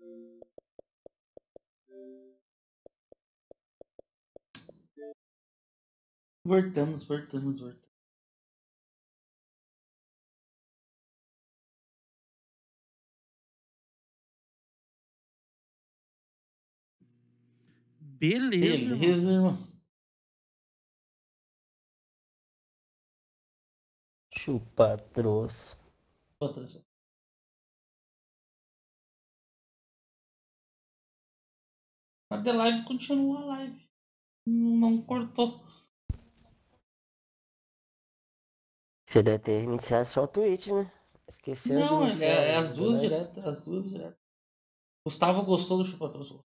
Voltamos. Beleza, Beleza, irmão. Chupa troço. Outra. A The Live continua a live. Não cortou. Você deve ter iniciado só o Twitch, né? Esqueceu de Não, iniciar é o as duas The Live. direto. Gustavo gostou do chupa-troço.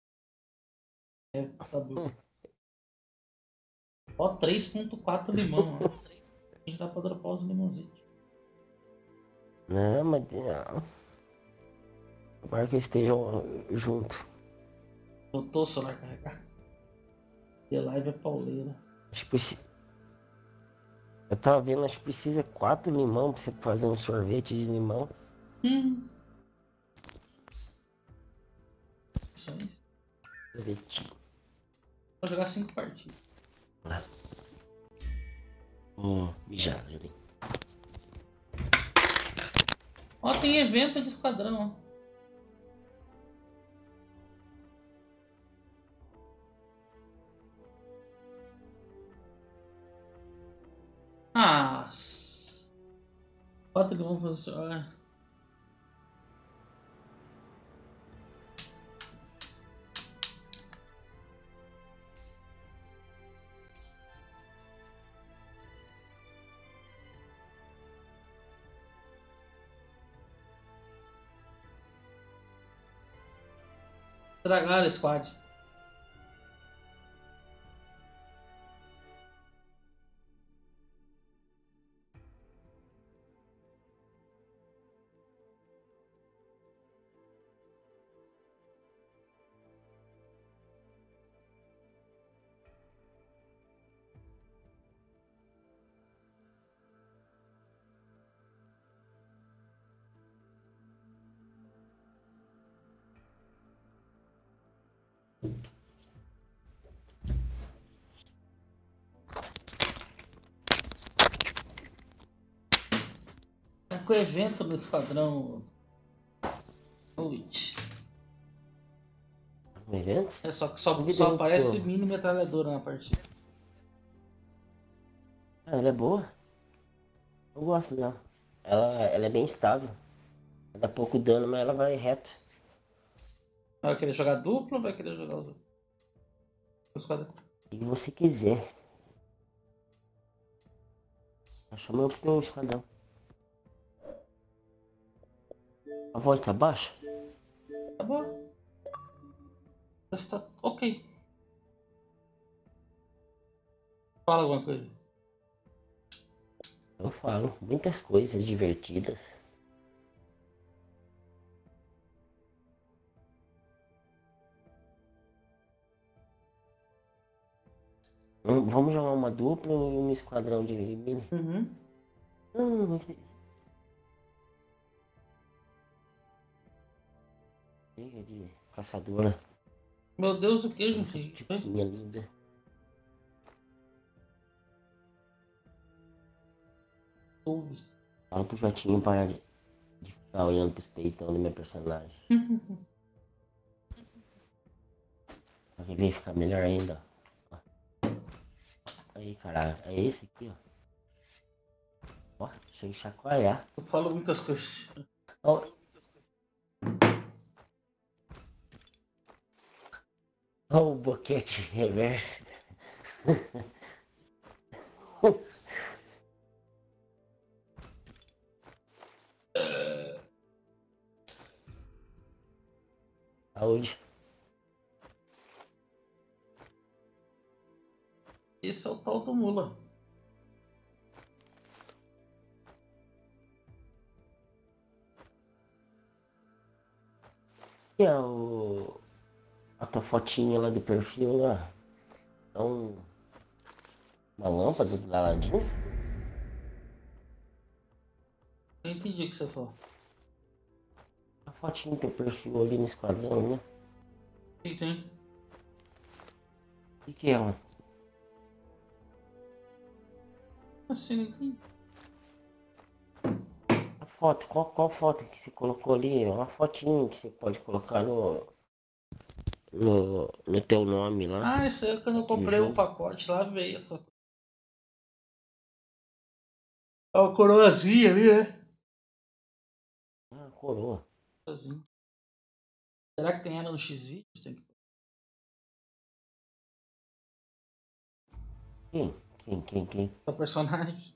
Sabe? Ó, 3.4 limão. Ó. A gente dá pra dropar os limãozinhos. Não, mas não. Tomara que estejam junto. Botou o celular carregar. The Live é pauleira. Acho que eu tava vendo, acho que precisa 4 limão pra você fazer um sorvete de limão. Isso aí. Sorvetinho. Vou jogar 5 partidas. Mijar ali. Ó, tem evento de esquadrão, ó. Ah, 4 limão pra fazer. Estragaram o squad. Tá com o evento no esquadrão. Witch. Eventos? É só que só aparece mini metralhadora na partida. Ah, ela é boa. Eu gosto dela. Ela é bem estável. Ela dá pouco dano, mas ela vai reto. Vai querer jogar duplo ou vai querer jogar os esquadrão? O que você quiser. Achou meu que tem um esquadrão. A voz tá baixa? Tá bom. Tá ok. Fala alguma coisa. Eu falo muitas coisas divertidas. Vamos jogar uma dupla e um esquadrão de mini? Não. Chega de caçadora. Meu Deus, o que, gente? Tiquinha linda. Fala pro Jotinho parar de ficar olhando pros peitão do meu personagem. Pra ver ficar melhor ainda. Aí, caralho. É esse aqui, ó. Ó, deixa eu chacoalhar. Eu falo muitas coisas. Ó. Ó o boquete reverso. Saúde. Esse é o tal do mula. E a tua fotinha lá do perfil lá? Uma lâmpada do Aladdin? Não entendi o que você falou. A fotinho do teu perfil ali no esquadrão, né? Tem. O que é, mano? Assim, não tem. A foto, qual foto que você colocou ali? É uma fotinha que você pode colocar no teu nome lá. Ah, isso aí quando eu comprei o pacote lá veio essa. É uma coroazinha ali, né? Ah, coroa. Coroazinha. Será que tem ela no X-Videos? Tem que... Quem? É o personagem.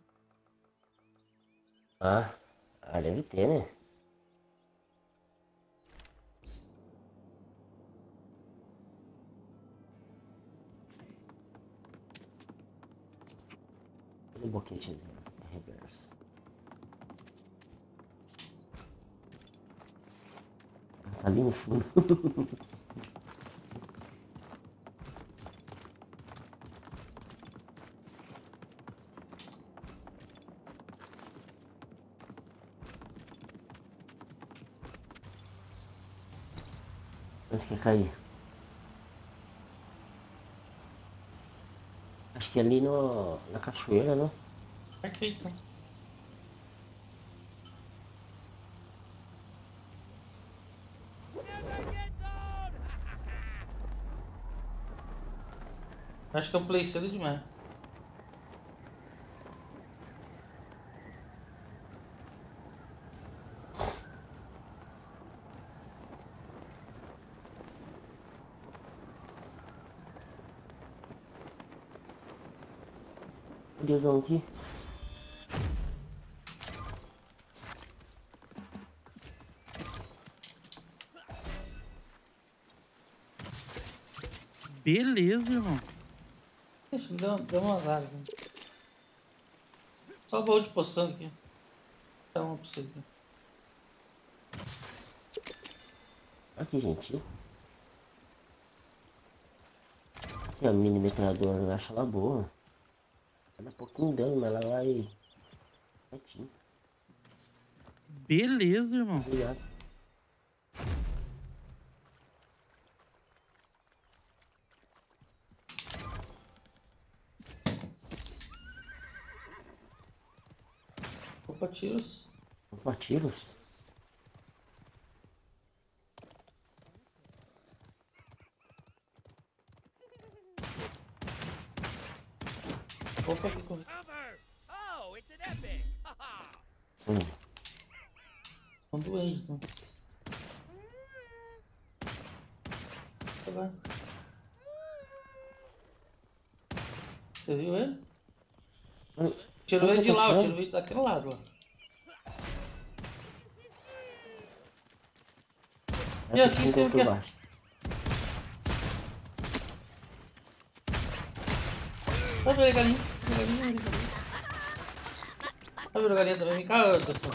Ah, deve ter, né? Olha o boquetezinho, reverso. Tá ali no fundo. Antes que cair. Acho que é ali na cachoeira, né? Perfeito. Acho que eu play cedo demais. O dedão aqui. Beleza, irmão. Ixi, deu um azar aqui. Só o baú de poção aqui. Dá uma pra você aqui. Aqui, gente. E a mini metralhadora, eu acho ela boa. Ela dá pouquinho de dano, mas ela vai... Quietinho. Beleza, irmão. Obrigado. Opa, tiros. Opa, tiros. Opa, aqui comigo. Um doente, então. Tá lá. Você viu ele? Tirou ele de lá, eu tirei ele daquele lado lá. E aqui em cima aqui, ó. Vai ver a galinha. Vai ver a galinha também. Vem cá, doutor.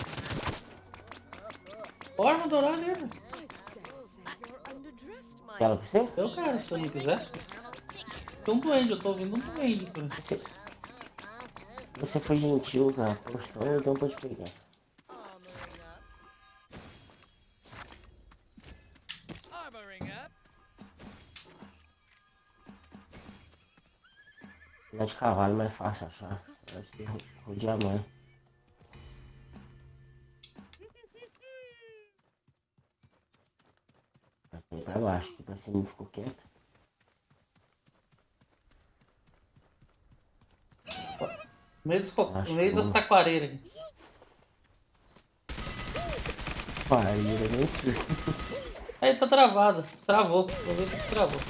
Ó, arma dourada aí, velho. Ela pra você? Eu quero, se eu não quiser. Tem um duende, eu tô ouvindo um duende por aí. Você foi gentil com a porção, então pode pegar. Andar de cavalo é mais fácil achar. Deve ser rodear a mãe. Vai pra baixo, aqui pra cima ficou quieto. No meio das taquareiras aqui. Pareira, nem sei. Aí tá travado. Travou. Vou ver que travou.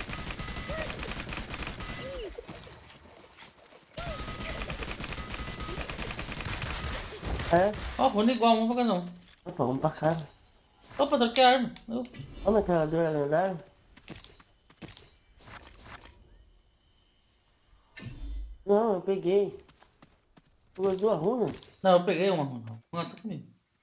É? Ó, runa igual, vamos pra cá não. Opa, vamos pra cá. Opa, troquei a arma. Ó, metralhador é lendário. Não, eu peguei. Duas runas? Não, eu peguei uma runa. Uma tá comigo.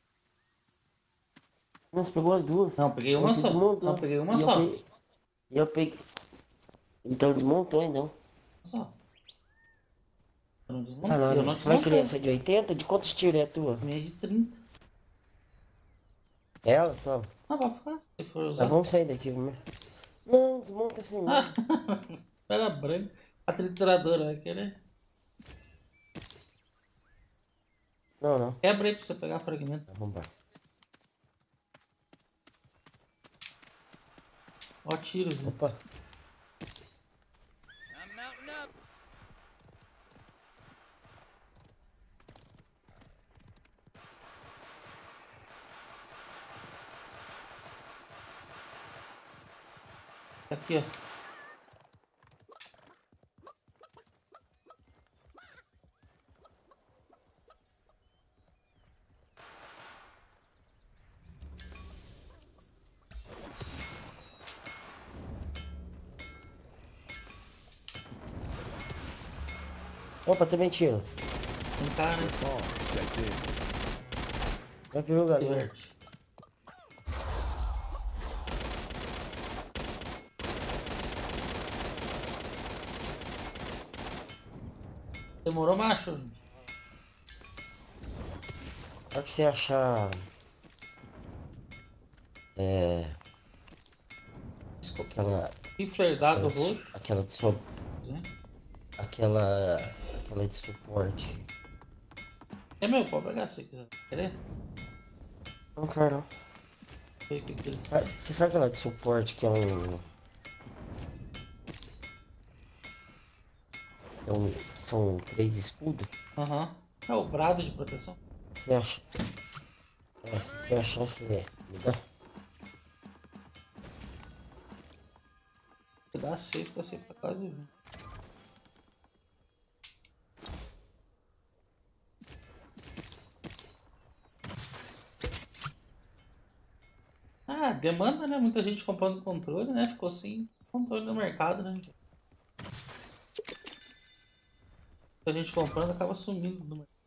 Não, você pegou as duas. Não, eu peguei uma só. Não, eu peguei uma só. Eu peguei. Então desmontou, então. Só. Eu não desmontei. Ah, não, Eu não você vai querer desmontei. essa de 80? De quantos tiros é a tua? Minha é de 30. Ela, toma. Ah, vai ficar se for Tá, usar. vamos sair daqui, meu. Não, desmonta assim Ah, mesmo. era branco. A trituradora vai querer. Não, não. Quebra aí pra você pegar fragmento. Tá, vambora. Ó, tiros, né? Opa. Aqui, ó. Opa, também tiro. Tem cara, né? Vai que o galinha. Diverte. Demorou, macho? Só que você achar. Aquela. Rifle dado roxo. Aquela de so, Né? aquela. Aquela de suporte. É meu, pode pegar se quiser. Querer? Não, cara. Não. Ver o que que ele Ah, faz. você sabe aquela de suporte que é um. São 3 escudos? Aham. É o brado de proteção. Você acha? Se você achar, você me dá. Se dá safe, a safe tá quase vindo. Ah, demanda, né? Muita gente comprando controle, né? Ficou sem controle no mercado, né? Muita gente comprando acaba sumindo do mercado.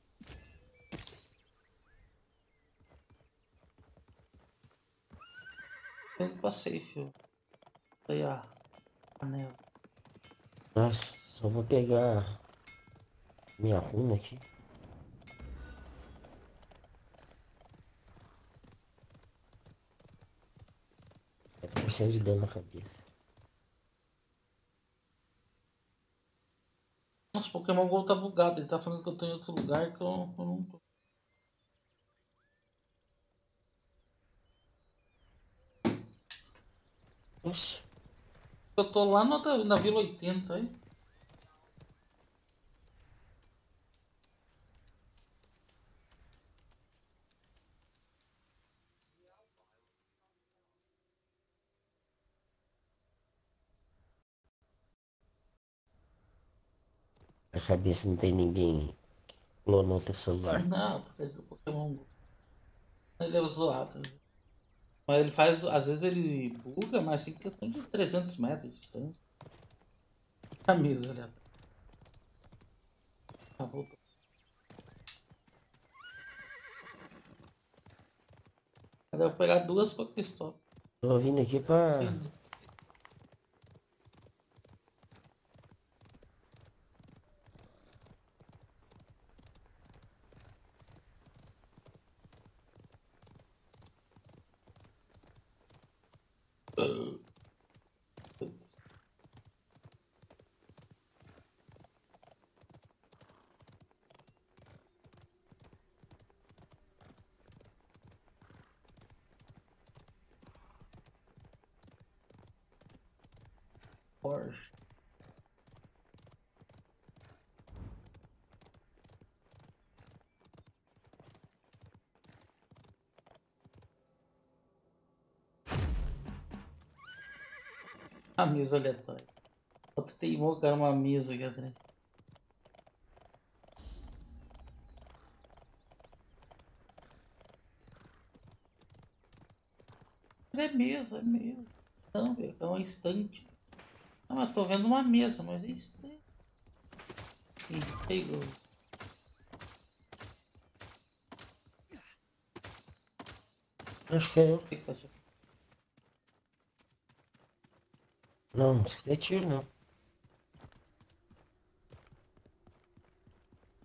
Indo pra safe, ó. Aí a anel. Nossa, só vou pegar minha runa aqui. É 4% de dano na cabeça. Nossa, o Pokémon GO tá bugado. Ele tá falando que eu tô em outro lugar que eu não tô. Nossa, Eu tô lá na Vila 80 aí. vai saber se não tem ninguém que clonou teu celular. Não, porque o Pokémon GO. Ele é zoado. Mas ele faz. Às vezes ele buga, mas assim, questão de 300 metros de distância. Camisa ali atrás. Ah, voltou. Aí eu vou pegar duas Pokéstop. Tô vindo aqui pra. Porsche. A mesa aleatória. Outro teimou que era uma mesa aqui atrás. Mas é mesa, é mesa. Não, velho, é um instante. Ah, mas tô vendo uma mesa, mas é instante. Ih, pegou. Acho que é eu. O que que tá achando? Não, não escutei tiro, não.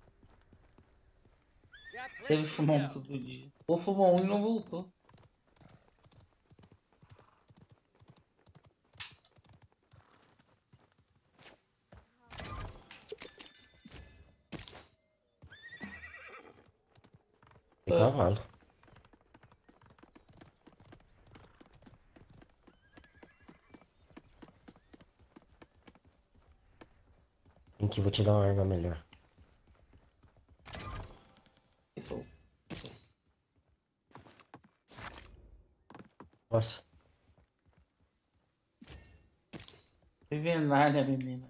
Teve fumão todo dia. Ou fumou um e não voltou. cavalo. Tem que vou te dar uma arma melhor. Isso. Nossa. Envenar, né, menina?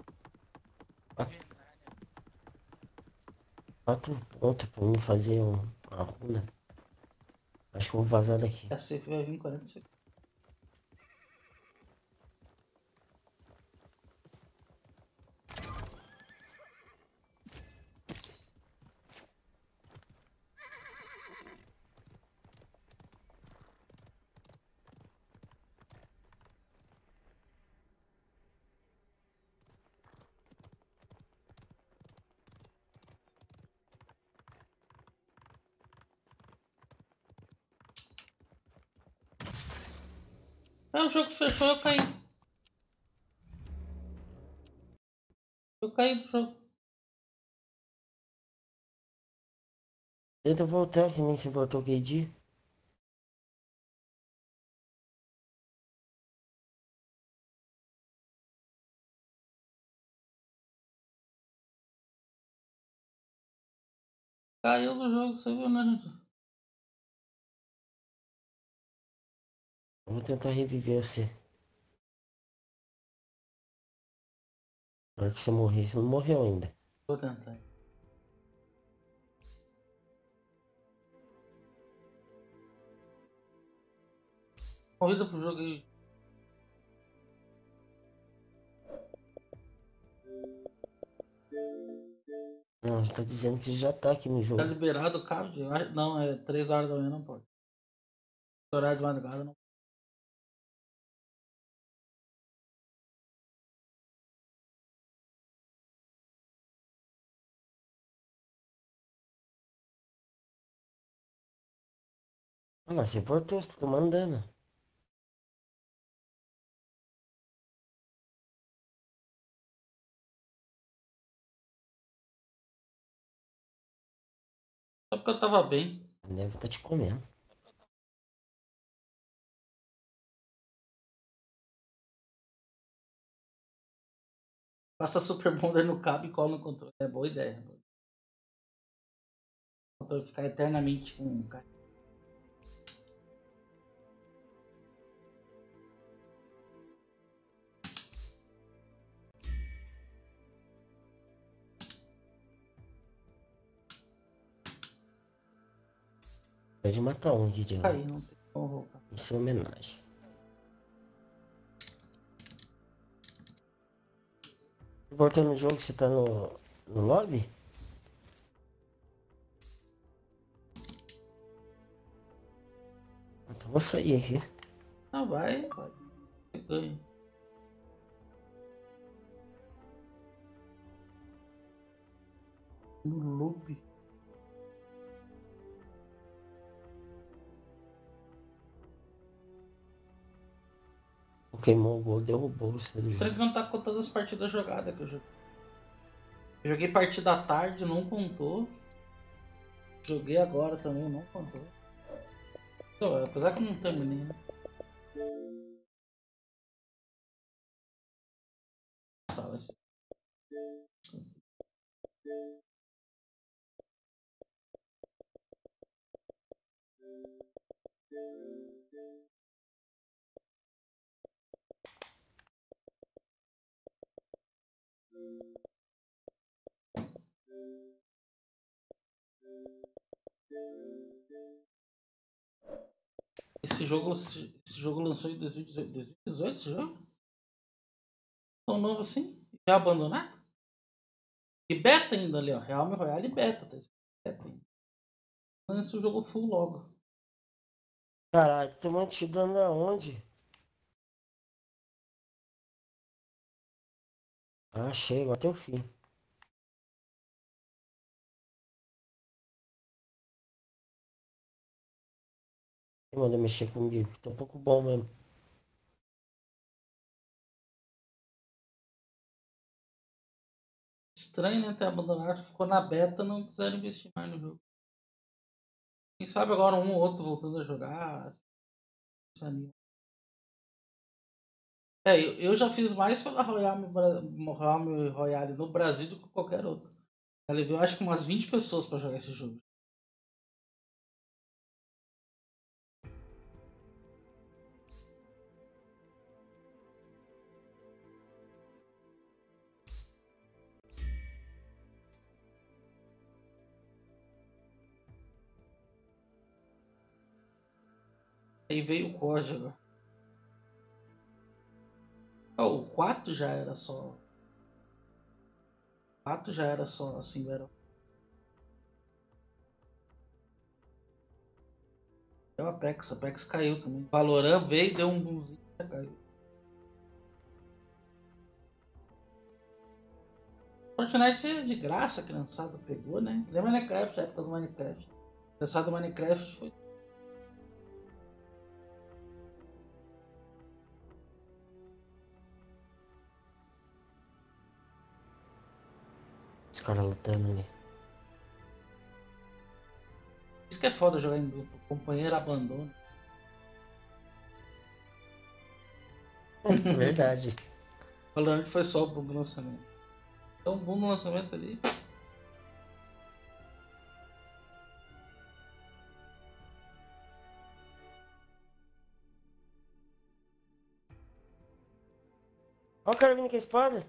4 pontos pra mim fazer uma runa. Acho que eu vou vazar daqui. A safe vai vir em 40 segundos. Ah, o jogo fechou, eu caí. Eu caí do jogo. Tenta voltar, que nem você voltou aquele dia. Caiu do jogo, você viu, né, gente? Eu vou tentar reviver você. Na hora que você morrer, você não morreu ainda. Vou tentar. Corrida pro jogo aí. Não, você tá dizendo que já tá aqui no Tá jogo. liberado o cabo de. Não, é 3 horas da manhã, não pode. Horário de madrugada não. Ah, mas você voltou, você tá tomando dano. Só porque eu tava bem. Deve tá te comendo. Passa Super Bonder no cabo e cola no controle. É boa ideia. O controle ficar eternamente com o cara. Pode matar um aqui de lá. Cair, não tem como voltar. Isso é homenagem. Voltando no jogo, você tá no lobby? Então vou sair aqui. Não, vai. Você ganha. No loop. Pokémon Go derrubou você do Estranho que jogo. não tá contando as partidas jogadas que eu joguei. Eu joguei partida à tarde, não contou. Joguei agora também, não contou. Então, apesar que eu não terminei, né? Tá, vai ser. Esse jogo lançou em 2018. 2018 esse jogo? Tão novo assim? Já abandonado? E beta ainda ali, ó. Realme Royale e beta. Tá escrito beta ainda. Lança o jogo full logo. Caralho, tomando te dando aonde? Ah, chega, até o fim. Quem manda mexer comigo? Tá um pouco bom mesmo. Estranho, né? Ter abandonado. Ficou na beta, não quiseram investir mais no jogo. Quem sabe agora um ou outro voltando a jogar. Assim, se anima. Eu já fiz mais pela Royale no Brasil do que qualquer outro. Eu levei, eu acho que umas 20 pessoas pra jogar esse jogo. Aí veio o código. O 4 já era só. O 4 já era só assim, era. Deu a Apex caiu também. Valorant veio, deu um boomzinho e já caiu. Fortnite é de graça, a criançada pegou, né? Lembra Minecraft, a época do Minecraft. A criançada do Minecraft foi. Os caras lutando ali. Isso que é foda jogar em duplo. O companheiro abandona. Verdade. Valorant foi só o boom do lançamento. Então, o boom do lançamento ali. Ó o cara vindo com a espada.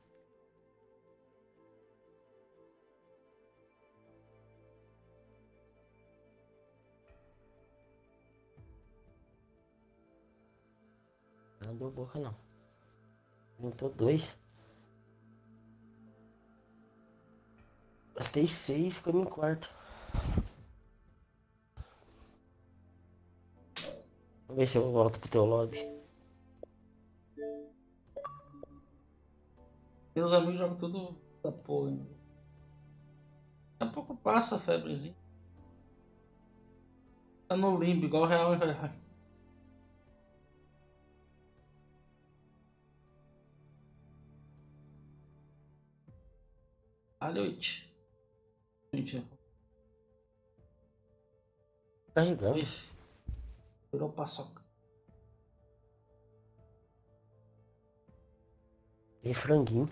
Não deu boca não. Inventou 2. Matei 6, ficou em quarto. Vamos ver se eu volto pro teu lobby. Meus amigos jogam tudo da porra. Daqui a pouco passa a febrezinha. Tá no limbo, igual Real e Real. À noite. Mentira. Carregando. Esse. Virou paçoca. E franguinho.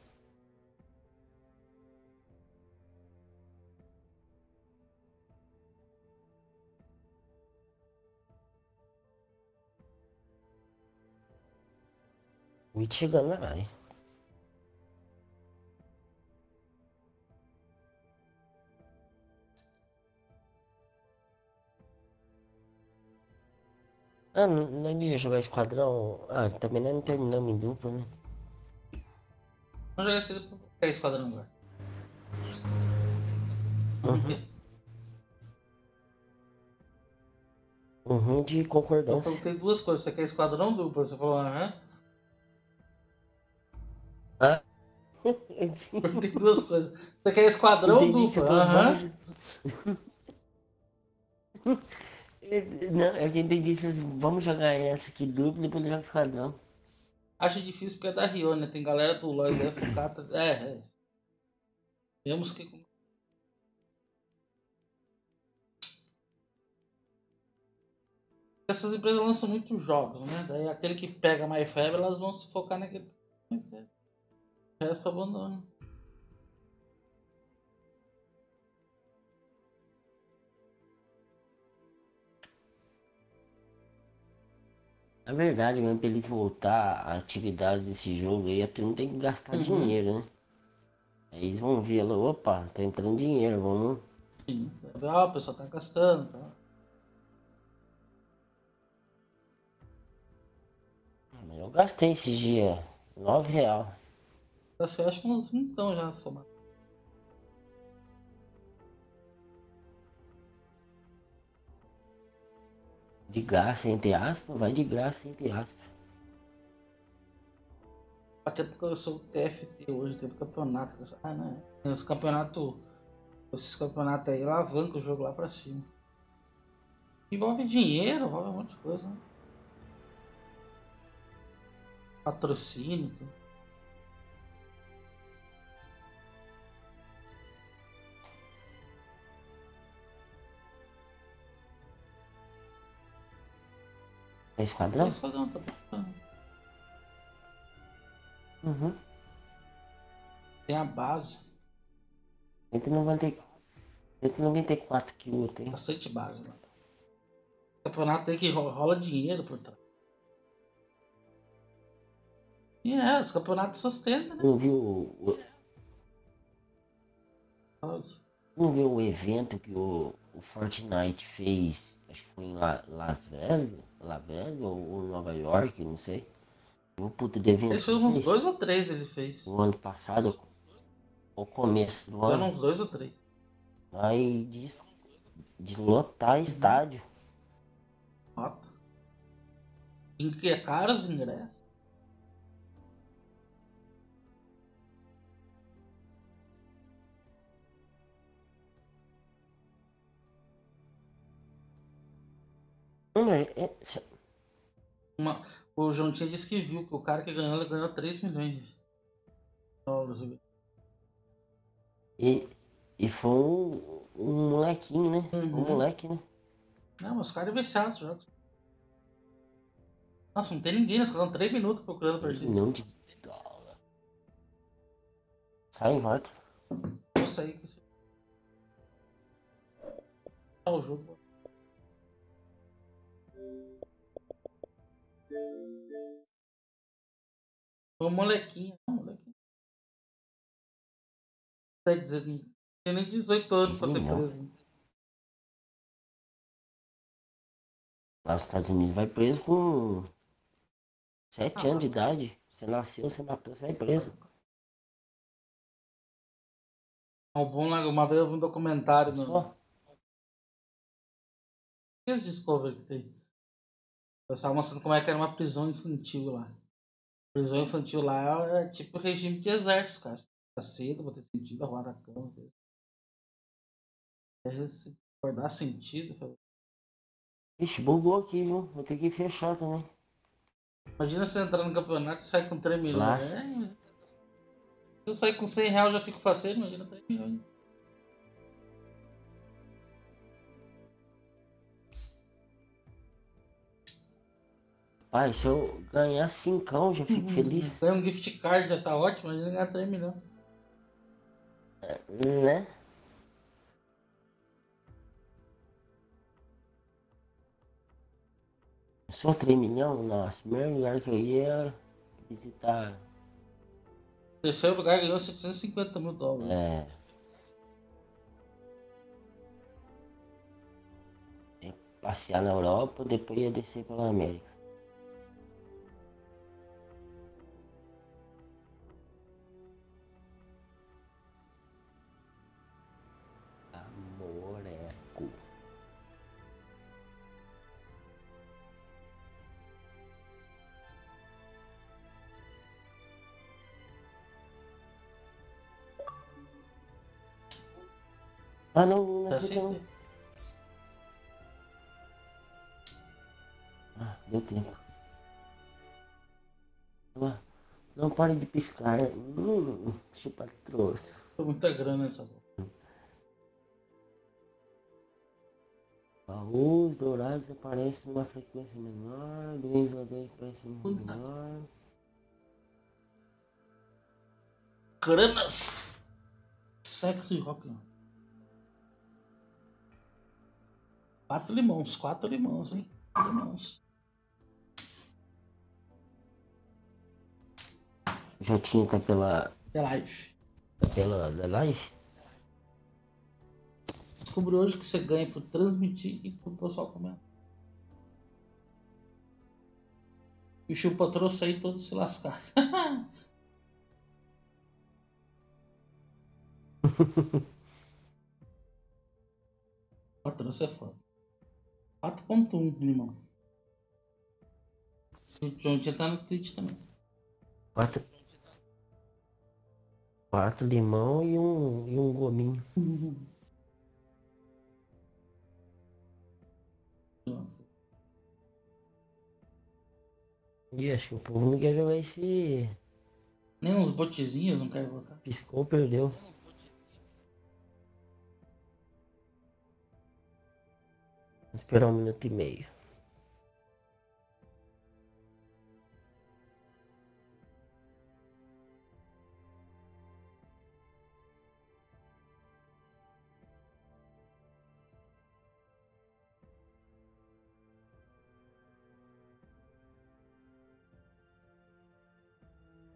Me chegando na área. Ah, não ia jogar esquadrão. Ah, também não terminamos em dupla, né? Vamos jogar isso aqui depois. É esquadrão agora. Uhum. Uhum, de Eu concordância. perguntei duas coisas. Você quer esquadrão duplo? Você falou aham. Ah, Perguntei duas coisas. Você quer esquadrão entendi. Você duplo? falou, Aham. vamos. Não, é que eu entendi. Vocês vamos jogar essa aqui dupla e depois joga esquadrão. Acho difícil porque é da Rio, né? Tem galera do Lois FK. É. Temos que. Essas empresas lançam muitos jogos, né? Daí aquele que pega mais febre, elas vão se focar naquele. O resto abandona. É verdade mesmo, pra eles voltar a atividade desse jogo aí, a turma tem que gastar dinheiro, né? Aí eles vão ver lá, opa, tá entrando dinheiro, vamos. Sim. Ah, o pessoal tá gastando. Tá? Eu gastei esses dias R$ 9. Eu acho que uns 20 já somado. De graça, entre aspas, vai de graça, entre aspas. Até porque eu sou o TFT hoje, teve campeonato. Ah, né? Os campeonatos. Esses campeonatos aí alavancam o jogo lá pra cima. Envolve dinheiro, envolve um monte de coisa, né? Patrocínio, tudo. É esquadrão? Esquadrão, tá bacana. Uhum. Tem a base. 190, 194 quilos tem. Bastante base, mano. O campeonato tem que rola dinheiro por trás. E os campeonatos sustentam, né? Não viu, não viu o evento que o Fortnite fez? Acho que foi em Las Vegas ou Nova York, não sei. O puto de evento Esse que foi ele uns fez 2 ou 3 ele fez. o ano passado, o começo do Foram ano. uns 2 ou 3. Aí de lotar estádio. Nota. Em que é caro os ingressos. É, O João tinha disse que viu que o cara que ganhou, ele ganhou 3 milhões de dólares. e foi um molequinho, né? Um Uhum. moleque, né? Não, mas os caras viciados nos jogos. Nossa, não tem ninguém, nós ficamos 3 minutos procurando a 2 partida. milhões de dólares. Sai e volta. Vou sair que esse é o jogo. Foi um molequinho, não, molequinho. Quer dizer, não tem nem 18 anos pra ser Não. preso. Lá nos Estados Unidos vai preso com 7 anos de idade. Você nasceu, você matou, você vai preso. O bom lá, uma vez eu vi um documentário no Só. esse Discovery que tem. Eu estava mostrando como é que era uma prisão infantil lá. Prisão infantil lá é tipo regime de exército, cara. Você tá cedo pra ter sentido, arrumar da cama. Se acordar sentido. Ixi, bugou aqui, viu? Vou ter que fechar também. Imagina você entrar no campeonato e sair com 3 milhões. Laço. Se eu sair com 100 reais já fico faceiro, imagina 3 milhões. Pai, se eu ganhar 5, eu já fico feliz. Ganhar um gift card já tá ótimo, imagina ganhar 3 milhões. Né? Só 3 milhões? Nossa, o primeiro lugar que eu ia visitar. Terceiro lugar ganhou 750 mil dólares. É. Passear na Europa, depois ia descer pela América. Amoreco. Ah, não Já aceita não. aceitei. Ah, deu tempo. Ah, não pare de piscar. Chupa troço. Foi muita grana essa bola. Baús dourados aparecem numa frequência menor. Dois ladrões aparecem Puta. menor. Granas! Sexy rock. 4 limões, hein? Limões. Jotinha tá The Life. pela live? Descobri hoje que você ganha por transmitir e por pessoal comentar. E o Chupa trouxe aí todos se lascaram. O trouxe é foda. 4.1 limão. O John tinha tá no Twitch também. 4 limão e um gominho. E acho que o povo não quer jogar esse. Nem uns botezinhos não quero botar. Piscou, perdeu. Vou esperar 1 minuto e meio.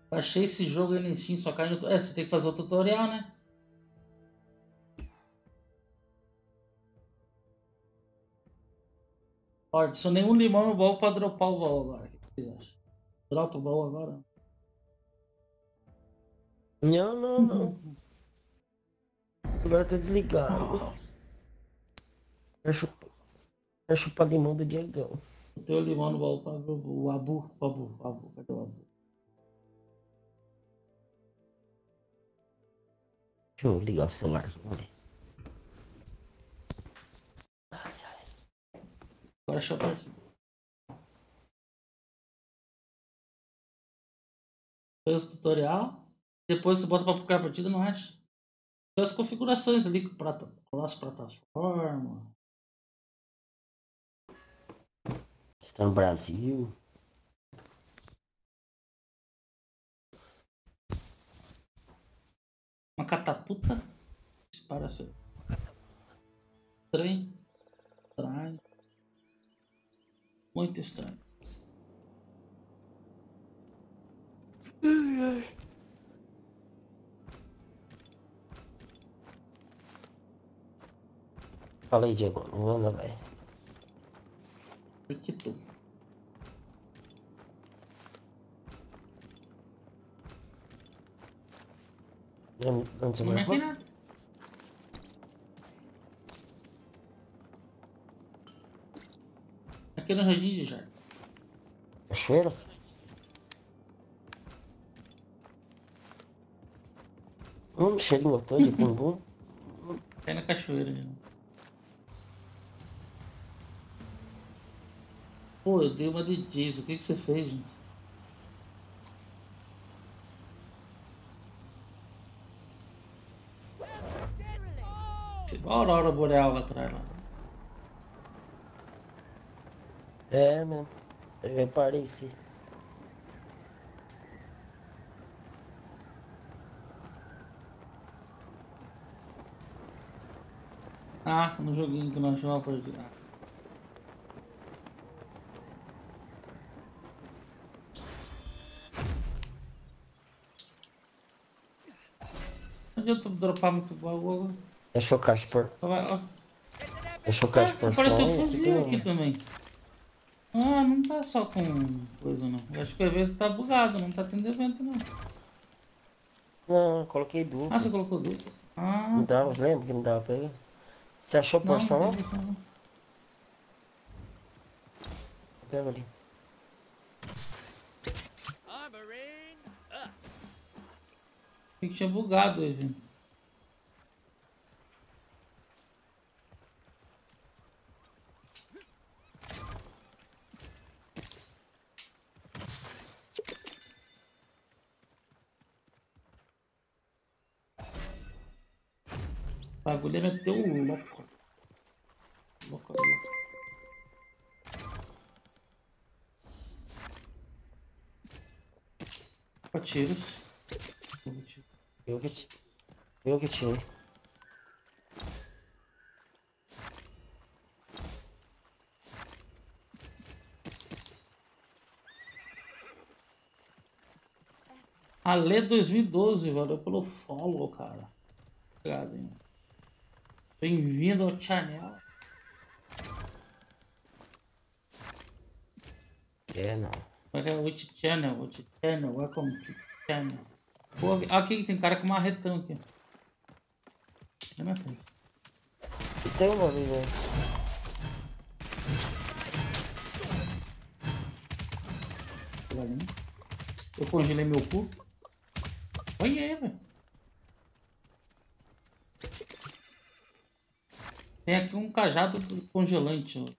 Achei esse jogo aí no Steam, só cai no... É, você tem que fazer o tutorial, né? Ó, adicionei um limão no baú pra dropar o baú agora. O que vocês acham? Dropa o baú agora? Não. Agora tá desligado. Nossa. Vai chupar limão do Diegão. Botei o limão no baú pra o Abu. Cadê o Abu? Deixa eu ligar o celular aqui, vamos ver. Agora deixa eu ver aqui. Fez o tutorial. Depois você bota pra procurar a partida, não acha? Tem as configurações ali com cross-plataforma. Está no Brasil. Uma catapulta. Dispara seu. Estranho. Muito estranho. Fala aí, Diego. Não anda, velho. Aqui tu. Onde você Não me marcou? nada. Aqui no Jardim de Jardim. Cachoeira? Cheirinho gostoso de bumbum. Cai na cachoeira. Já. Pô, eu dei uma de Jason. O que você fez, gente? Olha a aurora boreal lá atrás. Lá. É, mano. Eu reparei sim. Ah, no joguinho que nós jogamos por aqui. Não adianta dropar muito baú. Deixa eu caixa por. Deixa eu caixa por Apareceu som, fuzil fica- aqui também. Ah, não tá só com coisa não. Eu acho que o evento tá bugado, não tá tendo evento não. Não, eu coloquei duplo. Ah, você colocou duplo. Ah, Não dava, lembra que não dava pra pegar? Você achou não, porção? não tem botão, não. Pega ali. Achei que tinha bugado o evento. O bagulho é meter o louco. Louco. Pra tiros. Eu que tirei. Ale 2012, valeu pelo follow, cara. Obrigado, hein. Bem-vindo ao channel. É, não. Which channel, welcome to channel. Pô, aqui tem cara com marretão aqui. Na minha frente. Tem uma ali, velho. Eu congelei meu cu. Olha aí, velho. Tem aqui um cajado congelante, ó.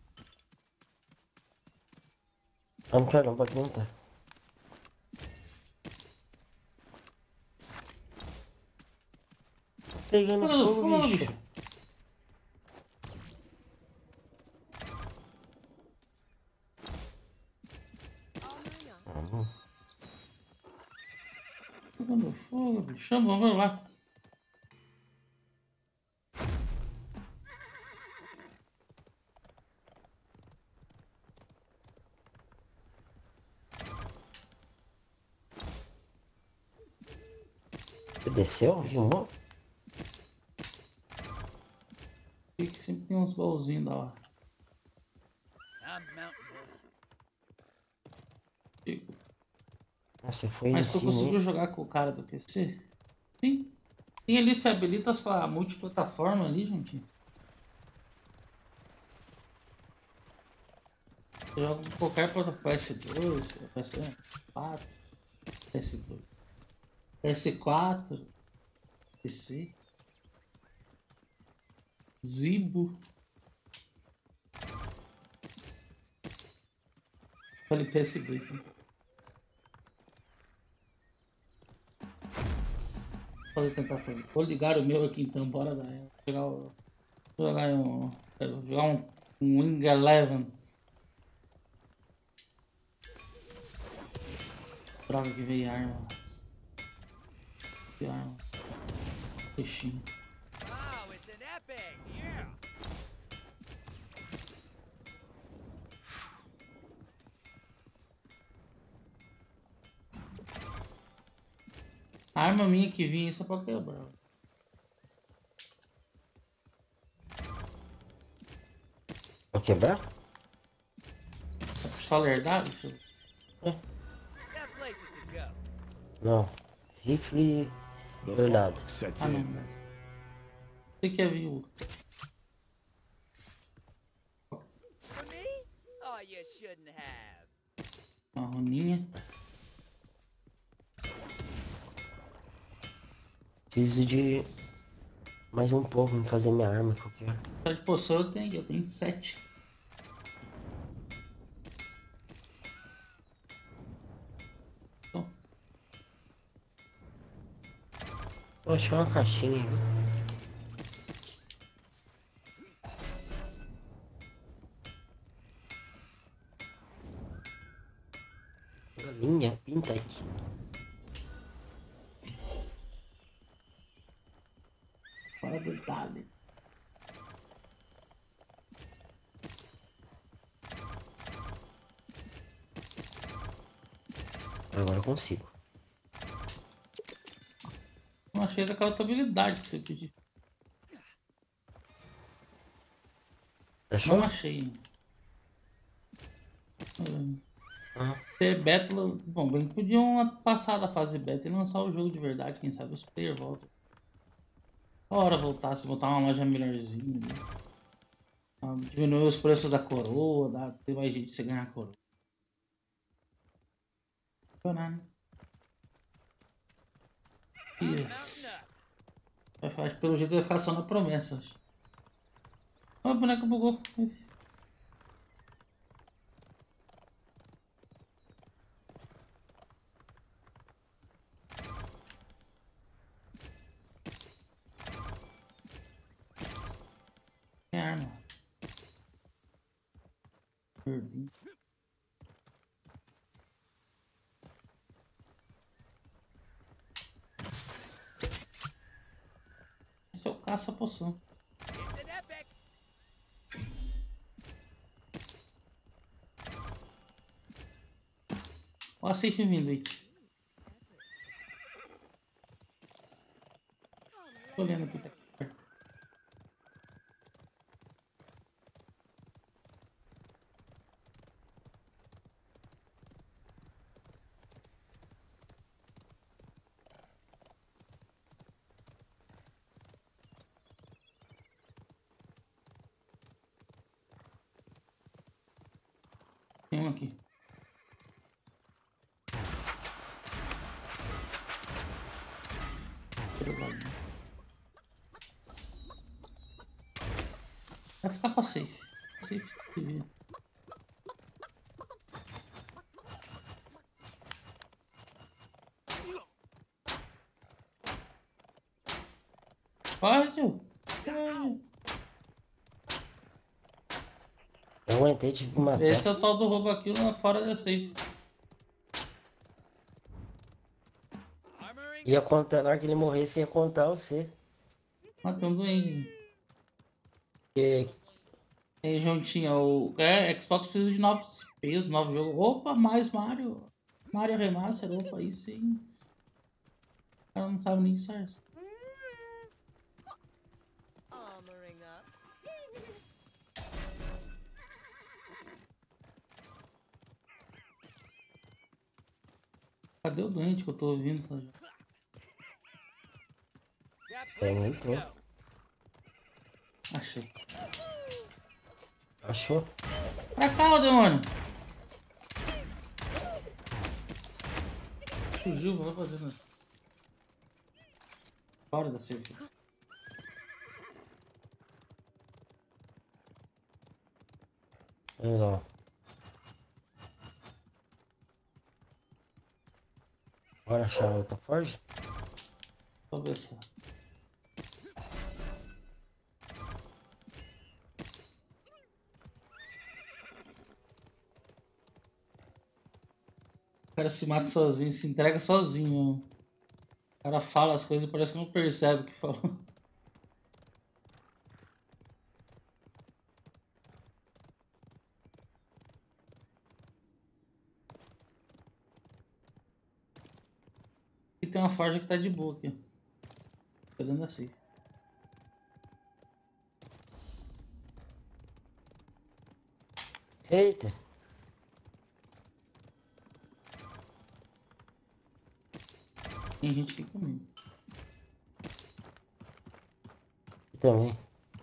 Ah, não quero não, pode montar. Pegando Pegando fogo, fogo, bicho. bicho. Pegando fogo, bicho. Chama, vamos lá. desceu? Filmou? Que sempre tem uns golzinhos da hora. Você foi Mas em tu cima, conseguiu hein? jogar com o cara do PC? Sim. Tem ali, se habilita pra multiplataforma ali, gente. Você joga com qualquer plataforma, PS2, PS4, PS2, PS4, PC, Zibo. Falei PS2, né? Vou tentar fazer. Vou ligar o meu aqui então, bora dar. Jogar um Wing Eleven. Droga que veio arma. Que arma. Peixinho. A arma minha que vinha só pra quebrar. Vai quebrar? A pistola herdada? Não. Rifle herdado. Ah não, mas... Você quer vir o... Uma roninha. Preciso de mais um pouco pra fazer minha arma que eu quero. Tá de poção eu tenho 7. Então, Eu achei uma caixinha. Galinha, pinta aqui. fora do detalhe. Agora eu consigo. Não achei daquela tua habilidade que você pediu. Achou? Não achei. Ah, Ter beta. Bom, bem que podiam passar da fase beta e lançar o jogo de verdade. Quem sabe os players voltam. A hora voltar, se botar uma loja melhorzinha. Diminuir os preços da coroa, ter mais gente você ganhar a coroa. Né? Isso. Pelo jeito vai ficar só na promessa. Acho. Ah, o boneco bugou. Tem arma. Perdi. Esse é o caça-poção. Olha a safe vindo aí. Tô olhando aqui, tá perto. Tem um aqui. Vai ficar pra safe. Safe que vira. Pode. eu aguentei, tive que matar. Esse é o tal do roubo aqui fora da safe. Ia contar, na hora que ele morresse, ia contar você. Matei um duende. Porque Aí, juntinho, Xbox precisa de novos pesos, novos jogos. Opa, mais Mario. Mario Remaster, opa, aí sim. cara não sabe nem sarça. Armoring up. Cadê o doente que eu tô ouvindo? Não entrou. Achei. Achou? Pra cá, ô demônio! Fugiu, vai fazer nada. Fora da cerca. Vamos lá. Bora achar outra forja? Vou ver se. O cara se mata sozinho, se entrega sozinho. O cara fala as coisas e parece que não percebe o que falou. Aqui tem uma forja que tá de boa aqui. Pegando assim. Eita! Tem gente aqui comigo. Também.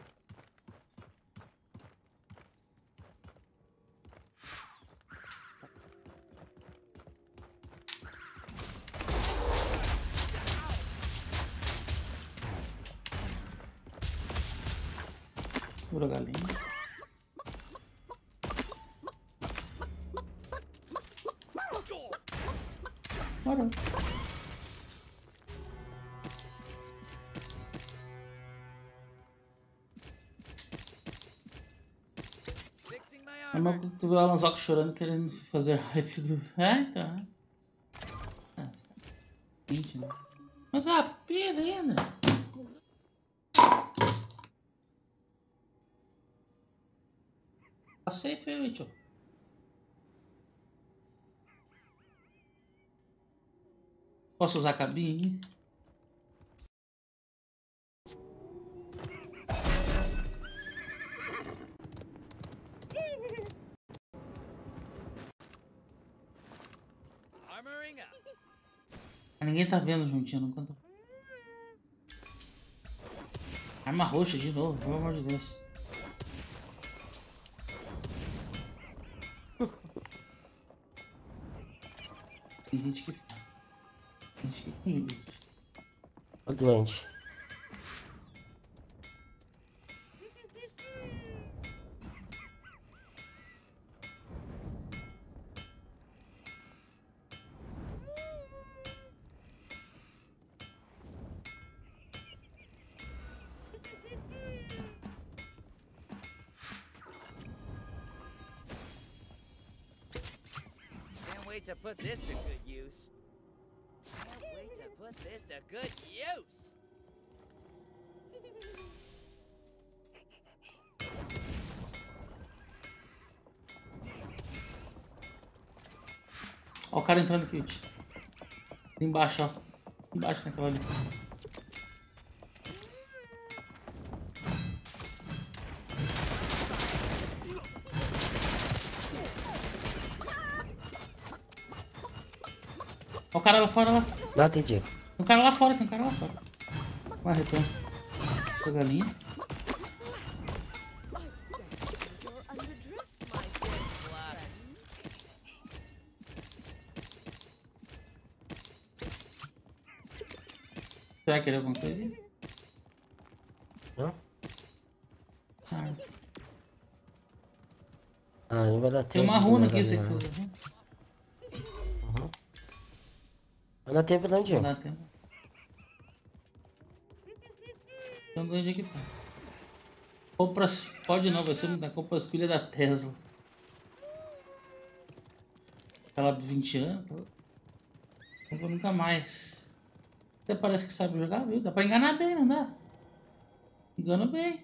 Pura galinha. Bora. Fixing my É armor. uma tu vê o Alonso chorando querendo fazer hype do. É, então. Ah, 20, né? Mas a pena ainda. Passei feio, tio. Posso usar a cabine? Armoring up. Mas ninguém tá vendo juntinho, não conta. Arma roxa de novo, pelo amor de Deus. Tem gente que fala. Tem gente que comigo. Ó doente. Can't wait to put this to good use. Can't wait to put this to good use. Ó o cara entrando no field. Embaixo, ó. Embaixo naquela ali. Ó o cara lá fora, lá. Não atendi. Tem um cara lá fora, tem um cara lá fora. Vai, retorno. Pega a galinha. You're underdressed, my good blood. Você vai querer alguma coisa? Não? Ah, Ah, não vai dar tempo. tem uma de runa mandar aqui, você minha- fez. Vai dar tempo, não, Não Diego. dá tempo. Então onde é que tá? Compras. Pode não, vai ser muita compra as pilhas da Tesla. Aquela de 20 anos. Não vou nunca mais. Até parece que sabe jogar, viu? Dá pra enganar bem, não dá? Engano bem.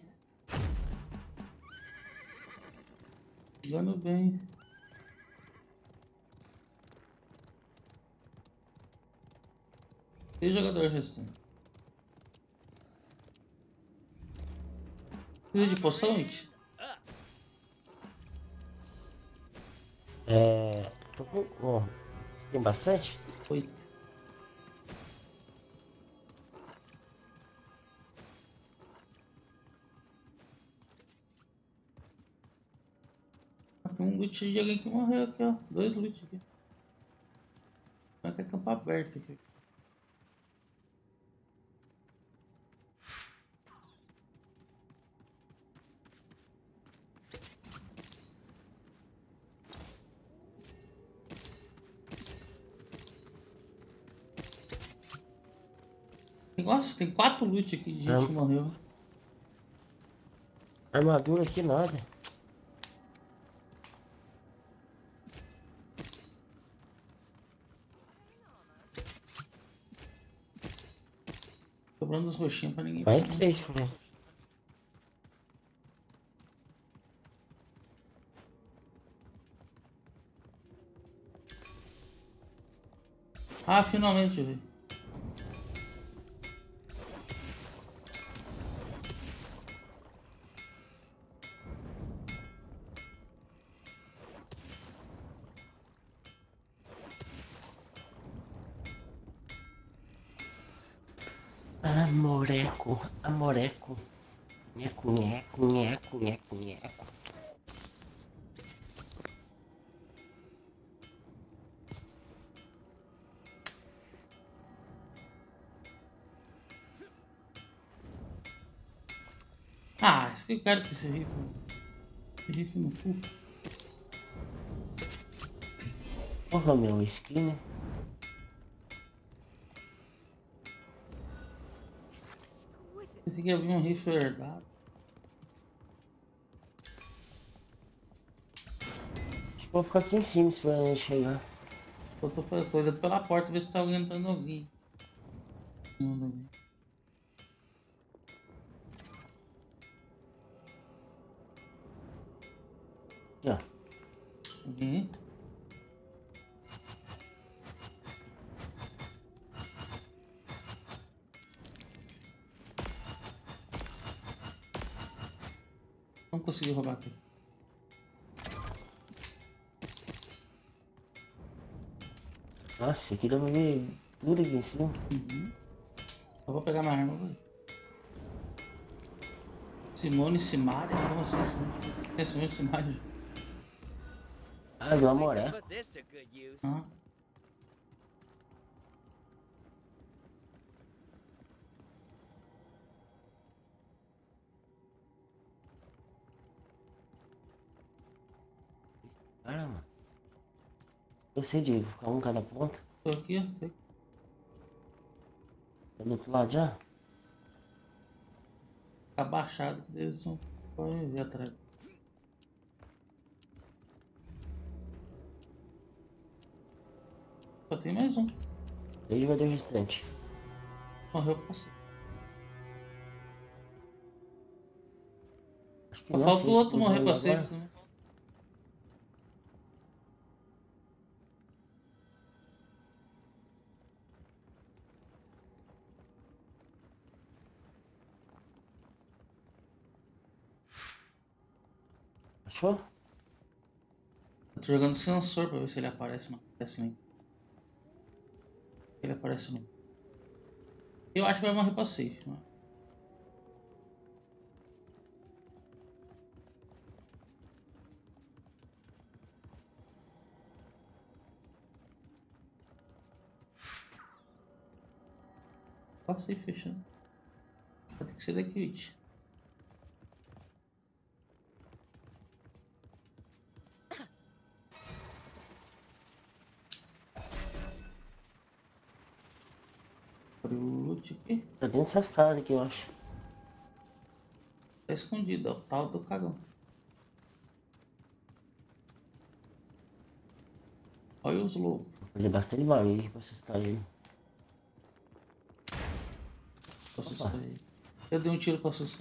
Engano bem. 6 jogadores restantes. Precisa de poção, It? Tô com. Ó, você tem bastante? 8. Tem um loot de alguém que morreu aqui, ó. 2 loot aqui. Vai ter campo aberto aqui. Nossa, tem 4 loot aqui de gente que morreu. Armadura aqui nada. Sobrando os roxinhos pra ninguém. Mais pegar. 3 por aí. Ah, finalmente, velho. Amoreco, amoreco. Nheco, nheco, nheco, nheco, nheco. Ah, isso que eu quero com esse rifle. Esse rifle no cu. Porra, meu, skin. Pensei que havia um rifle herdado. Acho que vou ficar aqui em cima esperando ele chegar. Eu tô olhando pela porta ver se tá alguém entrando alguém. Não. Aqui, ó. Alguém? Não consegui roubar aqui. Nossa, aqui dá pra ver tudo aqui em cima. Uhum. Eu vou pegar minha arma, velho. Simone Simari? Como assim? Simone Simari? Ah, deu uma Way to moré. put this to good use. Ah. Caramba. Eu sei, Diego, ficar um cada ponta. Tô aqui, ó. Tô aqui. Tá do outro lado já? Tá baixado, que eles não podem ver atrás. Só tem mais um. 3 jogadores restantes. Morreu pra você. Acho que Só não, falta sei, o outro tô morrer pra usando agora. safe, né? Achou? Eu tô jogando sensor pra ver se ele aparece ou não aparece nem. Ele aparece não. Eu acho que vai morrer pra safe, né? Pra safe fechando. Vai ter que ser daqui, Witch. Brute aqui. Tá dentro dessas casas aqui, eu acho. Tá escondido, é o tal do cagão. Olha os lobos. Vou fazer bastante barulho aqui pra assustar ele. Pra assustar ele. Eu dei um tiro pra assustar.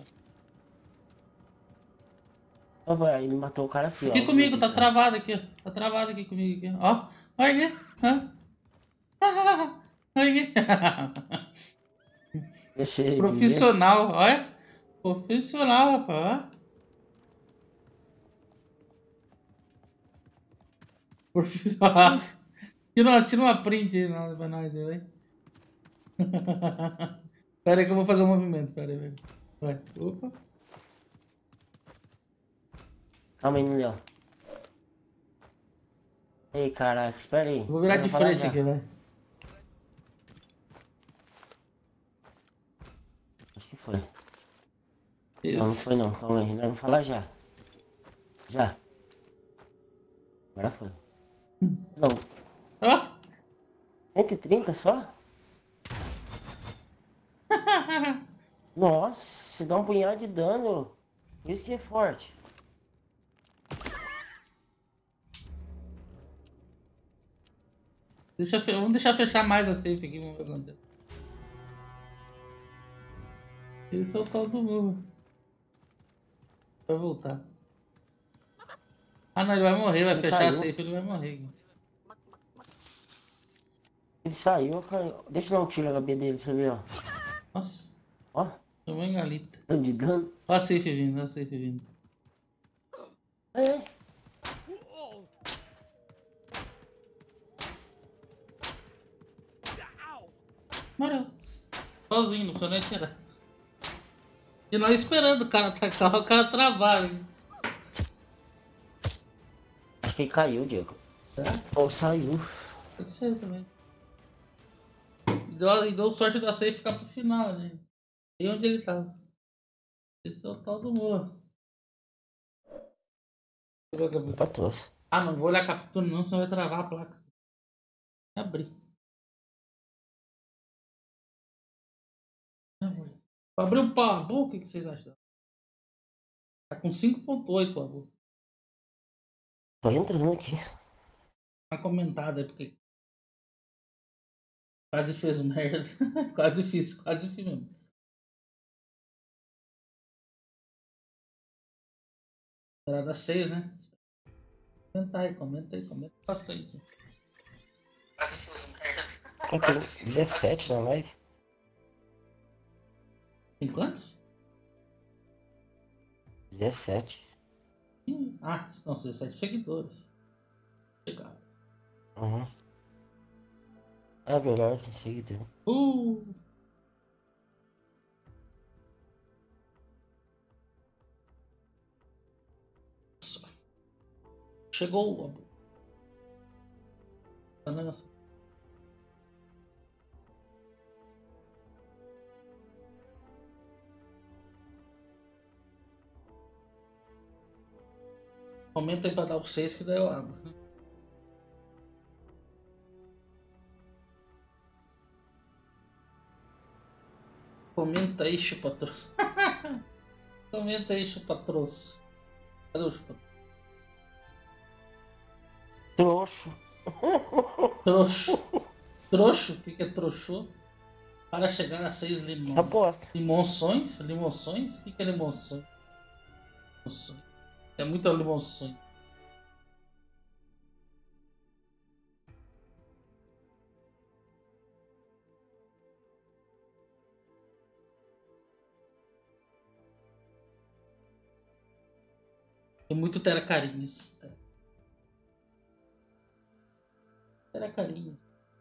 Ó, vai, ele matou o cara aqui, ó. Aqui comigo, tá travado aqui, ó. Tá travado aqui comigo aqui, ó. Olha aqui. Hã? Aí. Deixei ele ver. Profissional, olha. Profissional, rapaz. Ó. Profissional. Tira uma print aí pra nós aí, vai. Pera aí que eu vou fazer um movimento. Pera aí, velho. Vai. Opa. Calma aí, Leão. Ei, caraca, espera aí. Vou virar de frente aqui, vai. Acho que foi. Isso. Não, não foi não. Calma aí, nós vamos falar já. Já. Agora foi. Não, Ó. 130 só? Nossa, se dá um punhado de dano. Isso que é forte. Vamos deixar fechar mais a safe aqui, vamos ver o que acontece. Esse é o tal do Lula. Vai voltar. Ah não, ele vai morrer, vai Ele fechar caiu. a safe, ele vai morrer. Ele saiu, cara. Deixa eu dar um tiro na HB dele, pra você ver, ó. Nossa, Ó, tomou em galita. dano de dano. Olha a safe vindo, olha a safe vindo. É. Morreu. Sozinho, não precisa nem tirar. E nós esperando o cara atacar, o cara travar. Hein? Acho que ele caiu, Diego. Será? Ou saiu. Pode ser também. E deu sorte da safe ficar pro final, né? E onde ele tava? Esse é o tal do Moa. Deixa eu ver o que eu- Pra trouxe. Ah, não vou olhar a captura não, senão vai travar a placa. Abrir. Abriu o Pabu, o que vocês acham? Tá com 5.8 o Pabu. Tô entrando aqui. Tá comentado aí, porque quase fez merda. Quase fiz mesmo. Será das 6, né? Comenta aí, comenta bastante. Quase fez merda. Eu tenho 17 na live. Tem quantos? 17. Ah, não, 17 seguidores. Legal. Uhum. É verdade, tem seguidor. Uh! Chegou o Abu. Comenta aí pra dar o 6 que daí eu abro. Comenta aí, chupatroço. Comenta aí, chupatroço. Cadê o chupatroço? Trouxo. Trouxo. Trouxo? O que é trouxo? Para chegar a 6 limões. Aposta. Limonções? Limoções? O que é limonções? É muita limonções. Tem muito teracarinhas. Teracarinhas.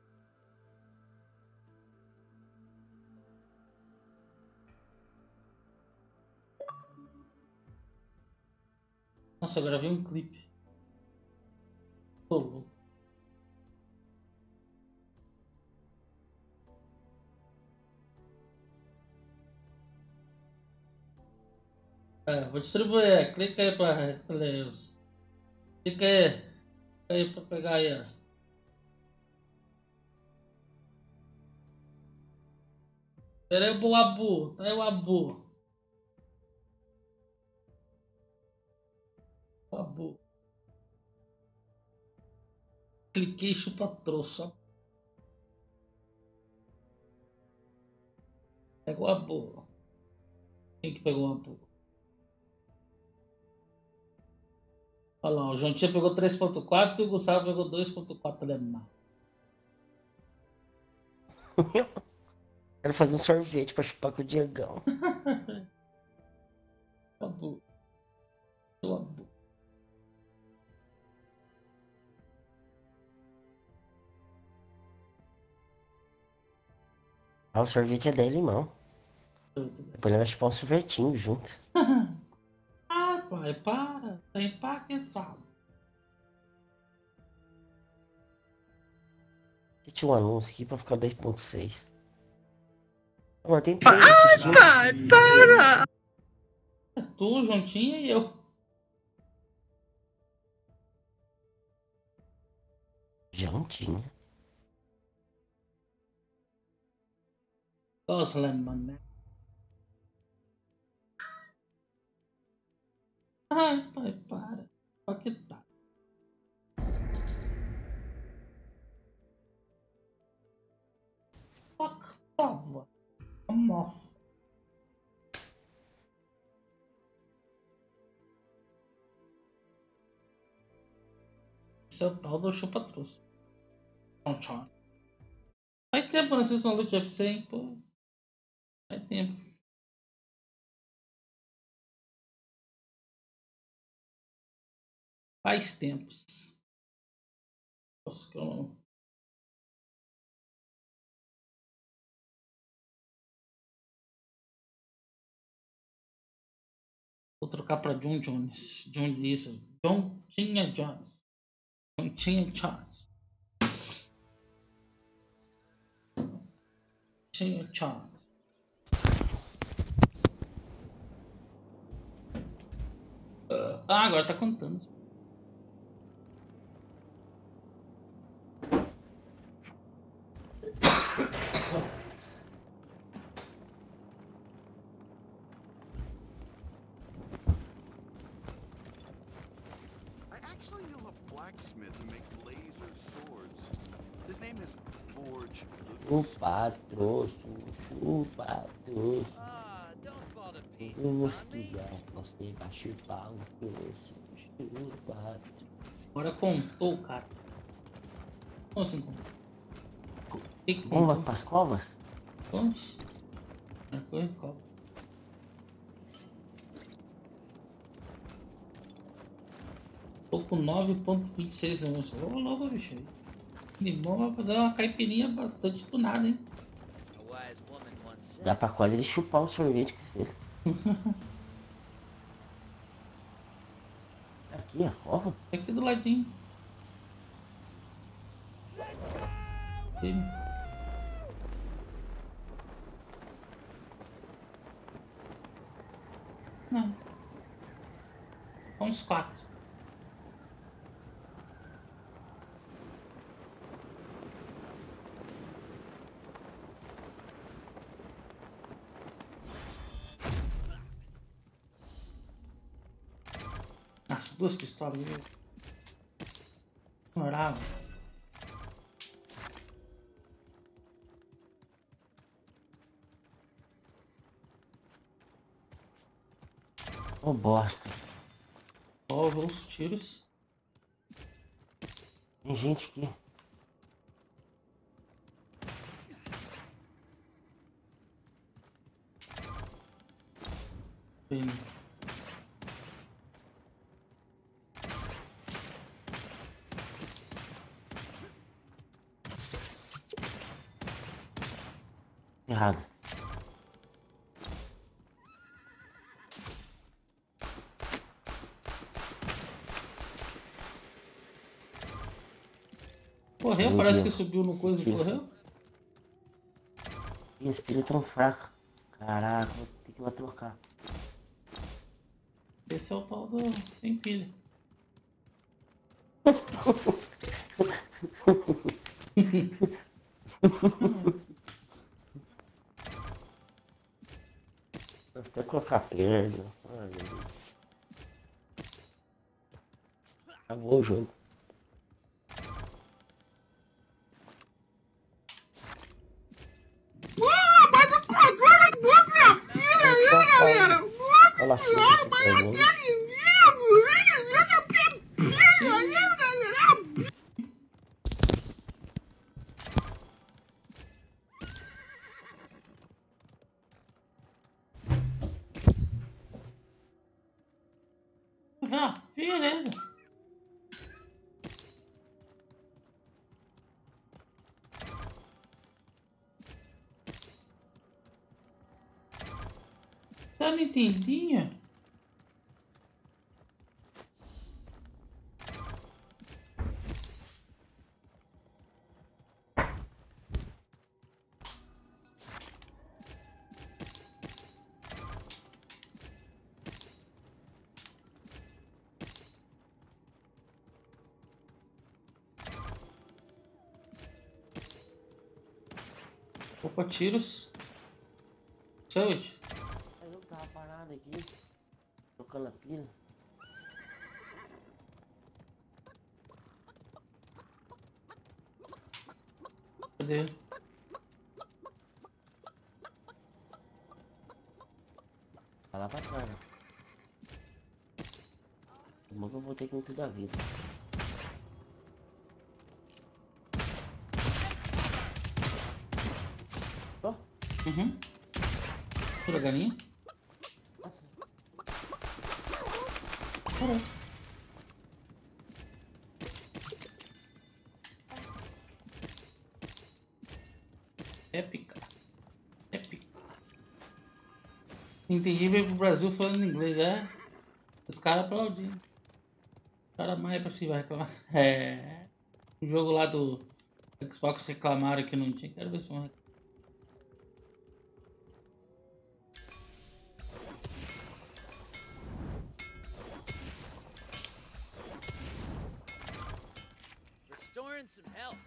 Nossa, agora vi um clipe. Tô louco. Vou distribuir. Clica aí pra ler os. Clica aí pra pegar aí, ó. Pera aí o Abu. Tá aí o Abu. O Abu. Cliquei e chupa trouxa. Pegou o Abu. Quem que pegou o Abu? Olha lá, o Jontinha pegou 3.4 e o Gustavo pegou 2.4 alemão. Quero fazer um sorvete pra chupar com o Diegão. Acabou. Acabou. Ah, o sorvete é dele, irmão. Depois ele vai chupar um sorvetinho junto. Ah, pai, para. Tem paquetado. Tinha um anúncio aqui pra ficar 10.6. Amor, tem 3 assistindo. Pai, para! É tu, Juntinha e eu. Jantinha. Nossa, mano. Ai, pai, para. Paquetado. Octava. Amor. Esse é o tal do chupa-truça. Tchau, tchau. Faz tempo que eu não assisto uma luta UFC, hein, pô. Faz tempo. Faz tempos. Nossa, que eu não... Vou trocar pra John Jones. John Tinha Jones. John Tinha Jones. Tinha Jones. Ah, agora tá contando. I actually know a blacksmith who makes laser swords. His name is Forge. Chupa trouxe, chupa trouxe. Ah, don't fall to pieces Vamos on me. quiser, você vai chupar um troço. Chupa. Agora contou, cara. Como assim contou? O que Vamos lá contou? pras covas? Vamos. Foi qual? Tô com 9.26 limões. Ô, louco, bicho. Limão vai fazer uma caipirinha bastante do nada, hein? A wise woman once said, Dá pra quase ele chupar um sorvete com você. Aqui a cova? Aqui do ladinho. Não. Uns 4. Nossa, 2 pistolas. Morava. Ô bosta. Ó, os tiros. Tem gente aqui. Bem, Errado. correu, Meu parece Deus. que subiu no coisa e Sim. correu. Ih, esse tiro é tão fraco. Caraca, vou ter que ir lá trocar. Esse é o tal do sem pilha. Vou até colocar perna. Ai, meu Deus. Acabou o jogo. Mas o controle é do minha filha aí, galera! Olha a filha que pegou. Tá Nintendinho? Opa, tiros. Saúde. Eu tava parado aqui, tocando a pila. Cadê? Vai lá pra trás, ó. Bom que eu voltei com tudo a vida. Ó, Uhum. Tira a galinha. Parou. Épica. Épica. Entendi, veio pro Brasil falando inglês, é? Os caras aplaudindo. O cara mais pra cima vai reclamar. É. O jogo lá do Xbox reclamaram que não tinha. Quero ver se vão reclamar. Restoring some health.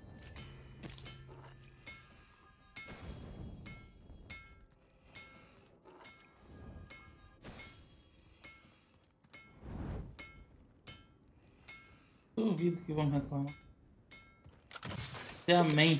Duvido que vão reclamar. Amém.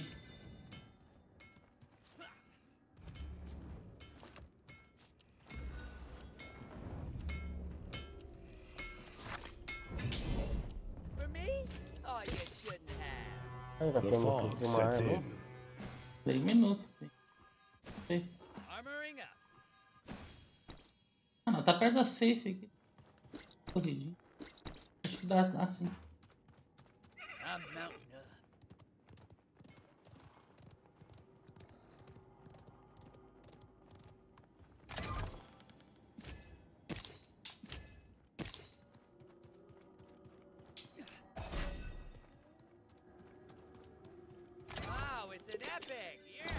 For me? Oh, you shouldn't have. ainda The temos fog que uma sets arma. in. 3 minutos. Tem. Armoring up. Ah, não, tá perto da safe aqui. Corridinho. Acho que dá assim. I'm mounting up. Wow, it's an epic! Yeah!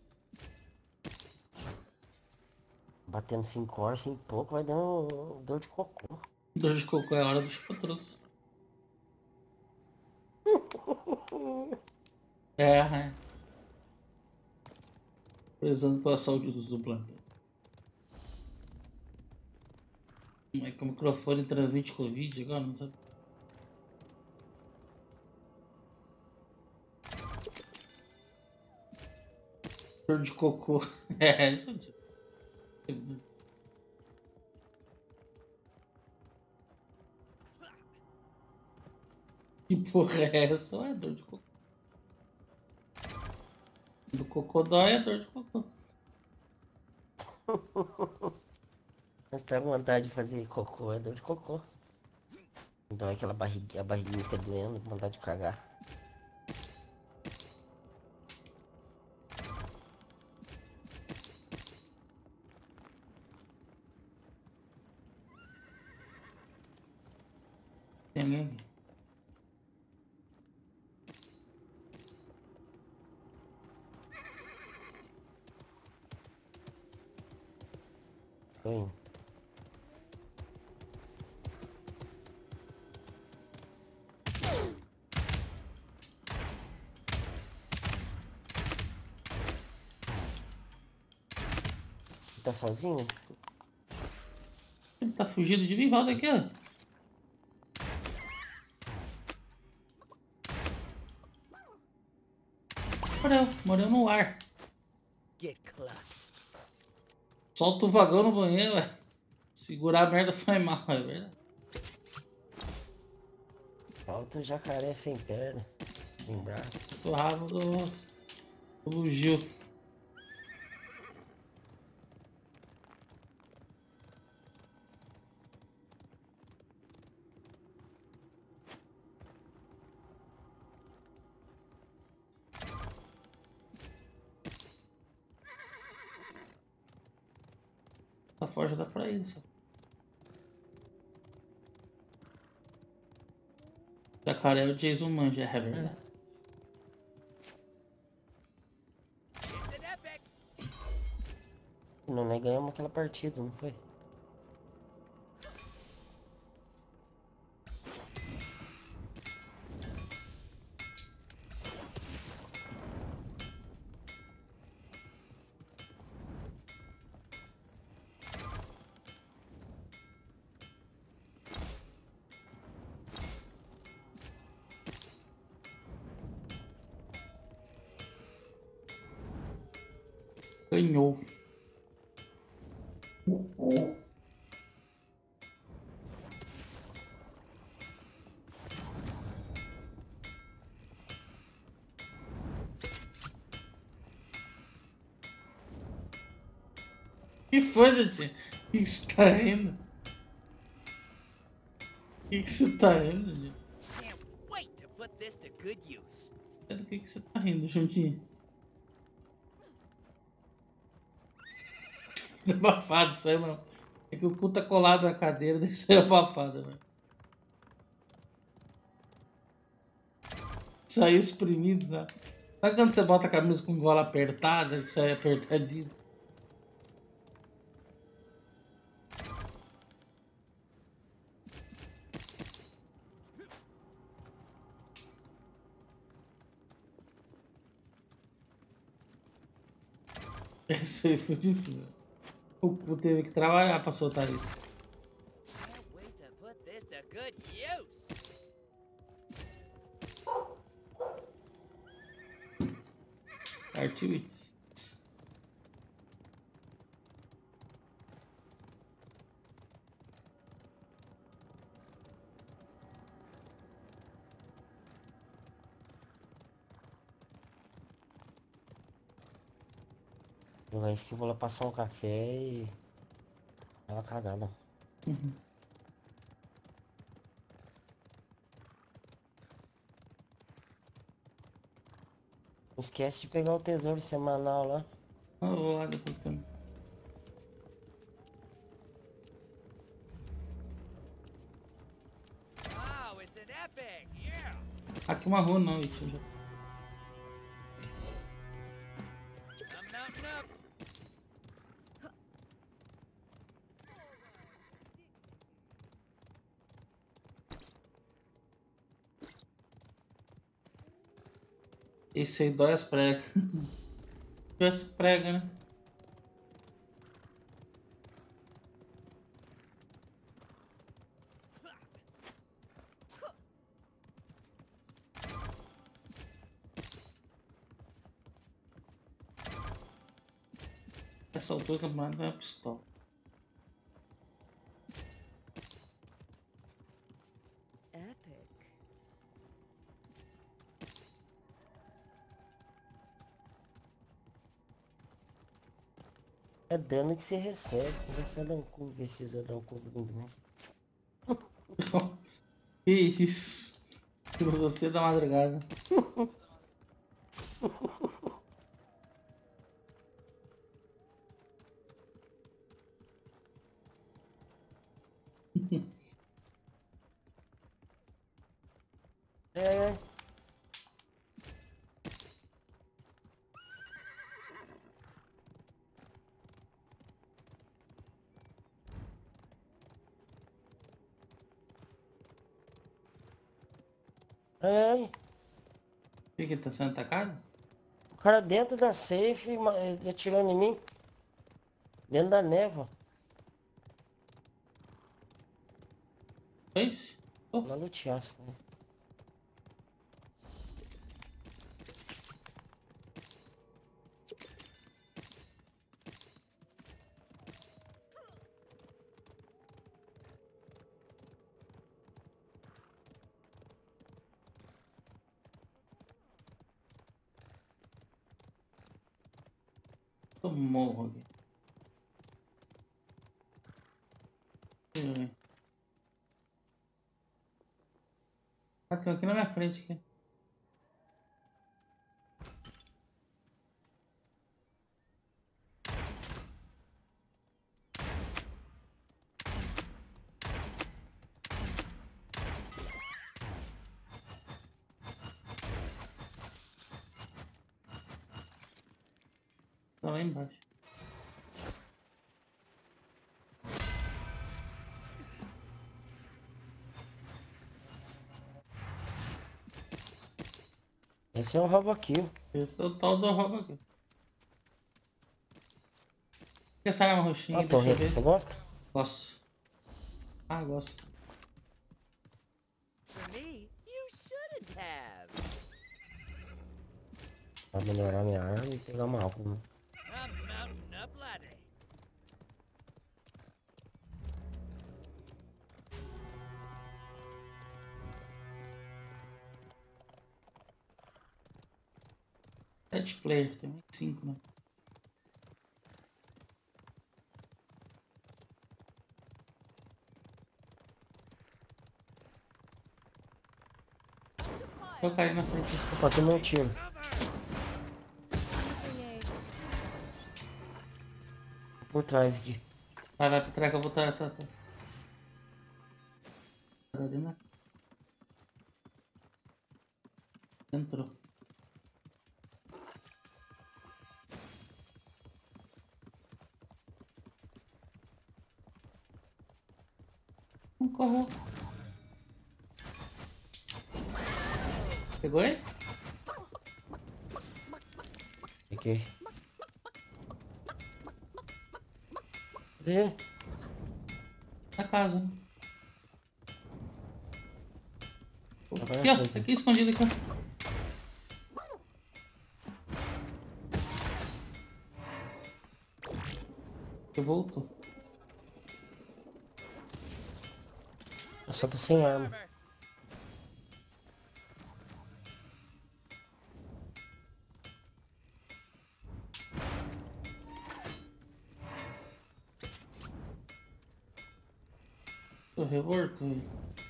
Batendo 5 horas, 5 e pouco, vai dando dor de cocô. Dor de cocô é a hora dos patrões. É. Prezando pela saúde do planeta. É que o microfone transmite Covid agora, não sabe? Dor de cocô. É, isso é. Que porra é essa? Ué, dor de cocô. Do cocô dói é dor de cocô. Mas tá com vontade de fazer cocô, é dor de cocô. Então é aquela barriguinha, a barriguinha fica doendo, com vontade de cagar. Tem alguém aqui? Tô indo. Tá sozinho? Ele tá fugindo de mim, volta aqui, ó. Morreu no ar. Get close. Solta o vagão no banheiro, ué. Segurar a merda foi mal, é verdade. Falta o jacaré sem perna, sem braço. O rabo do Gil. Tá forja dá pra isso. Jacaré é o Jason Manja, é verdade. It's an epic. Não, nós ganhamos aquela partida, não foi? Ganhou. Que foi, gente? O que você tá rindo? O que você tá rindo, gente? Can't wait to put this to good use. Do que você tá rindo, Juntinho? É abafado isso aí, mano. É que o cu tá colado na cadeira, daí saiu abafado, mano. Saiu espremido, sabe? Sabe quando você bota a camisa com gola apertada, que sai apertadíssimo? Isso aí foi difícil. O cu teve que trabalhar pra soltar isso. Can't wait to put this to good use. Artivits. Jogar isso que eu vou lá passar um café e... Tava cagada. Uhum. Não esquece de pegar o tesouro semanal lá. Eu vou lá depois também. Oh, it's an epic. Yeah. Aqui uma rua não, Ixi, já. I'm mounting up. Esse aí dói as pregas. Dói as pregas, né? Essa altura do campeonato não é pistola. Epic. É dano que você recebe. Ver se você dá um cubo do mundo. Que isso? Filosofia da madrugada. É. É. O que tá sendo atacado? O cara dentro da safe atirando em mim. Dentro da névoa. Fez? Oh, Lá no teatro. tô morro aqui. Ah, tem aqui na minha frente aqui. Tá lá embaixo. Esse é o Robokill. Esse é o tal do roubo aqui. Essa arma roxinha, A deixa eu torreta, ver. você gosta? Gosto. Ah, gosto. For me, you shouldn't have. Pra melhorar minha arma e pegar uma alma. I'm mounting up laddie. Sete player, tem mais 5, né? Eu caí na frente. Opa, tem meu tiro. Using Por trás aqui. Vai pra trás que eu vou tá. Tá dentro da... Entrou. Não correu. Pegou ele? Peguei. Vê. Na casa, né? Vai Aqui, na ó. frente. Tá aqui escondido aqui, ó. Ele voltou. Eu só tô sem arma. Armor. Tô revoltou ele.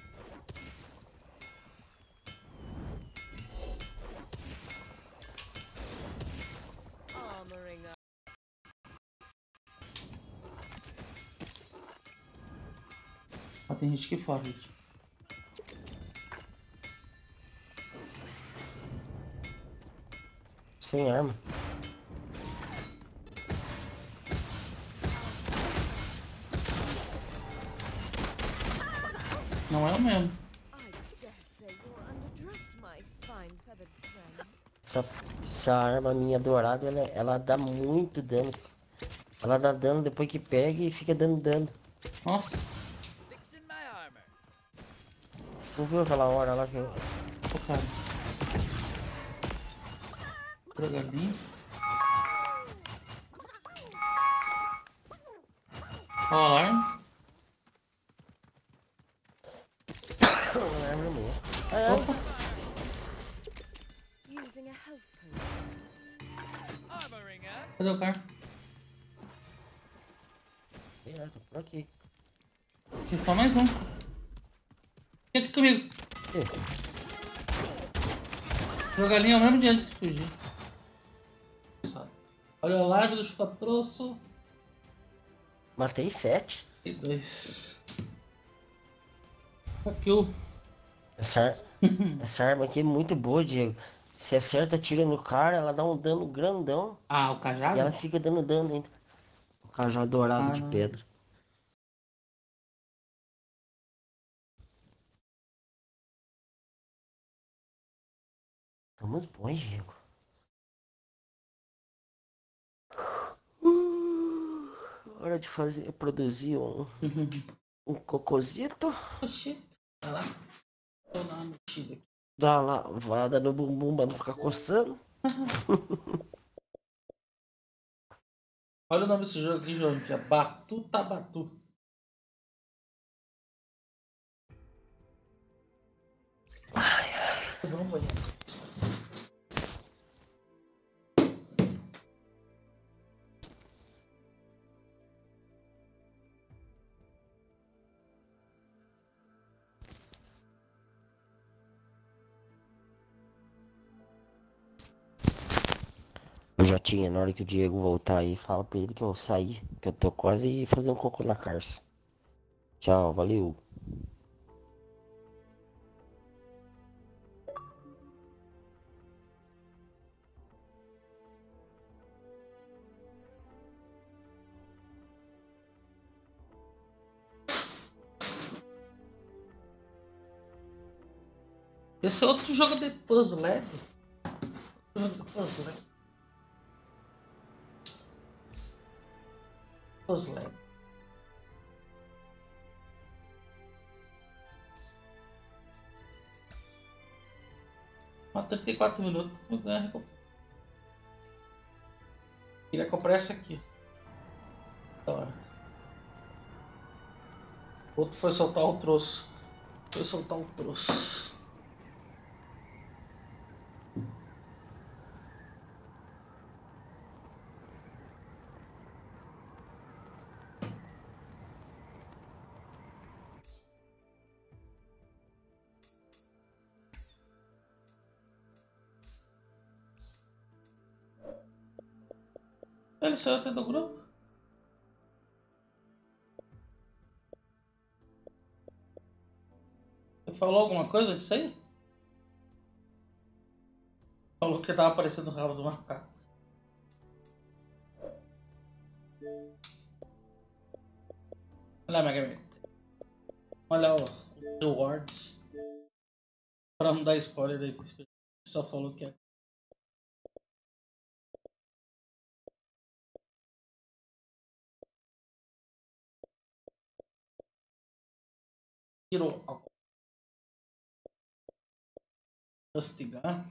armoring up. Ah, tem gente aqui fora, gente. Sem arma. Não é o mesmo. I dare say you're underdressed, my fine feathered friend. Essa arma minha dourada, ela dá muito dano. Ela dá dano depois que pega e fica dando dano. Nossa. Fixing my armor. Não viu aquela hora lá que eu... Ô, cara. Drogadinho. Ó, o alarme. A arma minha. Opa. Using a health potion. Armoring up. Cadê o cara? É, tá por aqui. Tem só mais um. Vem aqui comigo. Drogadinho é o mesmo dia antes de fugir. Olha o alarme do chupa-troço. Matei 7. E 2. Aqui o... Essa arma aqui é muito boa, Diego. Se acerta, tira no cara, ela dá um dano grandão Ah, o cajado? e ela fica dando dano ainda. O cajado dourado de não. pedra. Estamos bons, Diego. Hora de produzir um cocôzito. Oxi. Vai lá. Vou dar uma mexida aqui. Dá uma lavada no bumbum pra não ficar coçando. Olha o nome desse jogo aqui, João, que é Batu. Vamos banheiro. Eu já tinha, na hora que o Diego voltar aí, fala pra ele que eu saí, que eu tô quase fazendo cocô na carça. Tchau, valeu. Esse é outro jogo de puzzle. Jogo de puzzle. Puzzle. Mas 34 minutos eu ganho a recompensa. Queria comprar essa aqui. Da hora. O outro foi soltar o troço. Foi soltar o troço. Ele saiu até do grupo. Ele falou alguma coisa disso aí? Falou que tava aparecendo o rabo do macaco. Olha lá, Mega Man. Olha os rewards. Pra não dar spoiler aí, porque só falou que é. Tirou a castigar.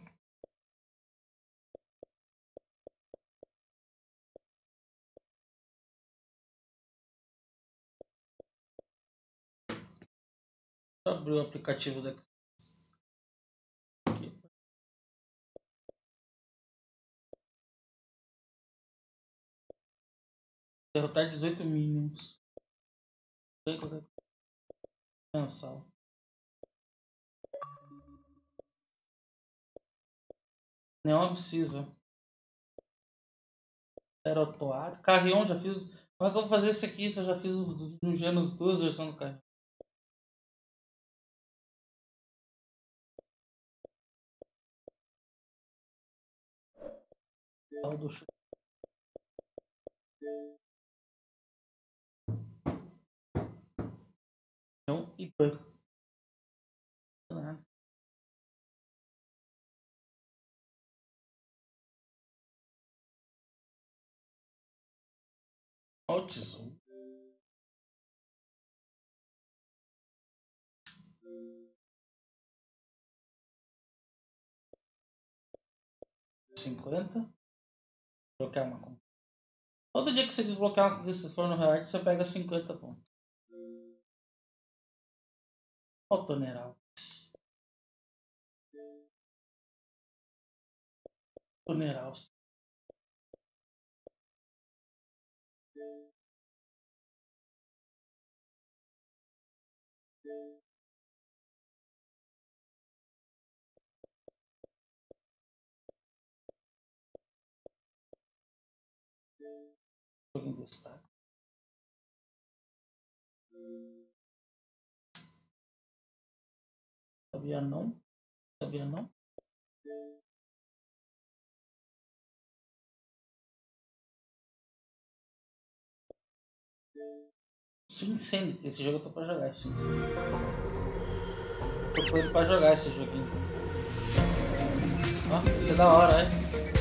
Abriu o aplicativo da aqui. Derrotar 18 minions. Bem qualquer coisa. Mensal. Não precisa. Aerotoado. Carrion, já fiz. Como é que eu vou fazer isso aqui se eu já fiz os Genos duas versões do Carrion? Tal do show. Não, e ban. Nada. Olha o tesouro. $50. Bloquear uma conta. Todo dia que você desbloquear uma conquista, se for no Real, você pega 50 pontos. Olha o Tonerals. Tonerals. Jogo em destaque. Sabia não? Sabia não? Swing Sanity, esse jogo eu tô pra jogar. Swing Sanity. Tô doido pra jogar esse joguinho. Ó, isso é da hora, é?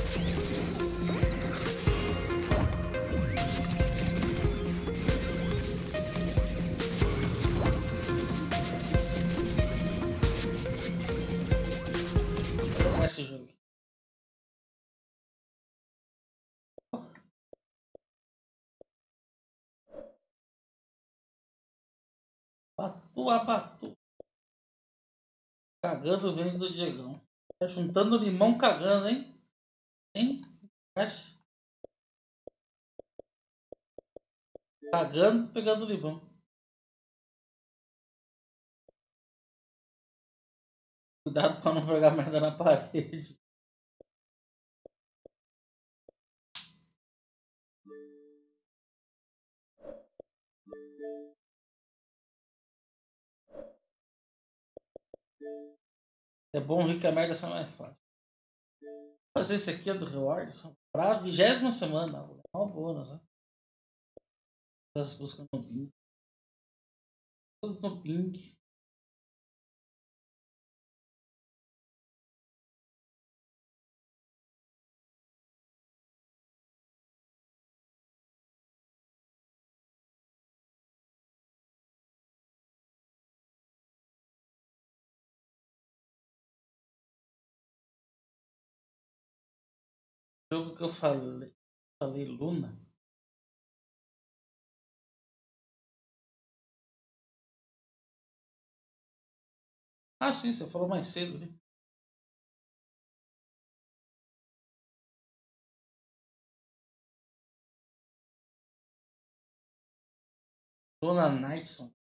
Vou jogar esse jogo aqui. Batu. Cagando vendo do Diegão. Tá juntando limão cagando, hein? Hein? Acho. Cagando, pegando limão. Cuidado pra não pegar merda na parede. É bom rir que a merda só mais fácil. Fazer esse aqui é do Rewards pra 20ª semana. É uma bônus, né? Das buscas no Bing. Todos no Bing. jogo que eu falei Luna. Ah, sim, você falou mais cedo, né? Luna Knightson.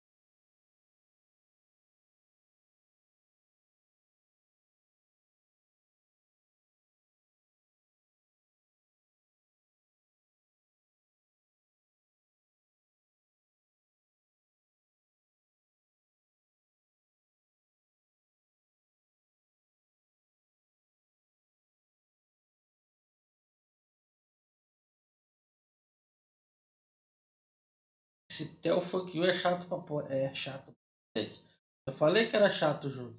Esse Tel Fuck You é chato pra porra. É chato. Eu falei que era chato o jogo.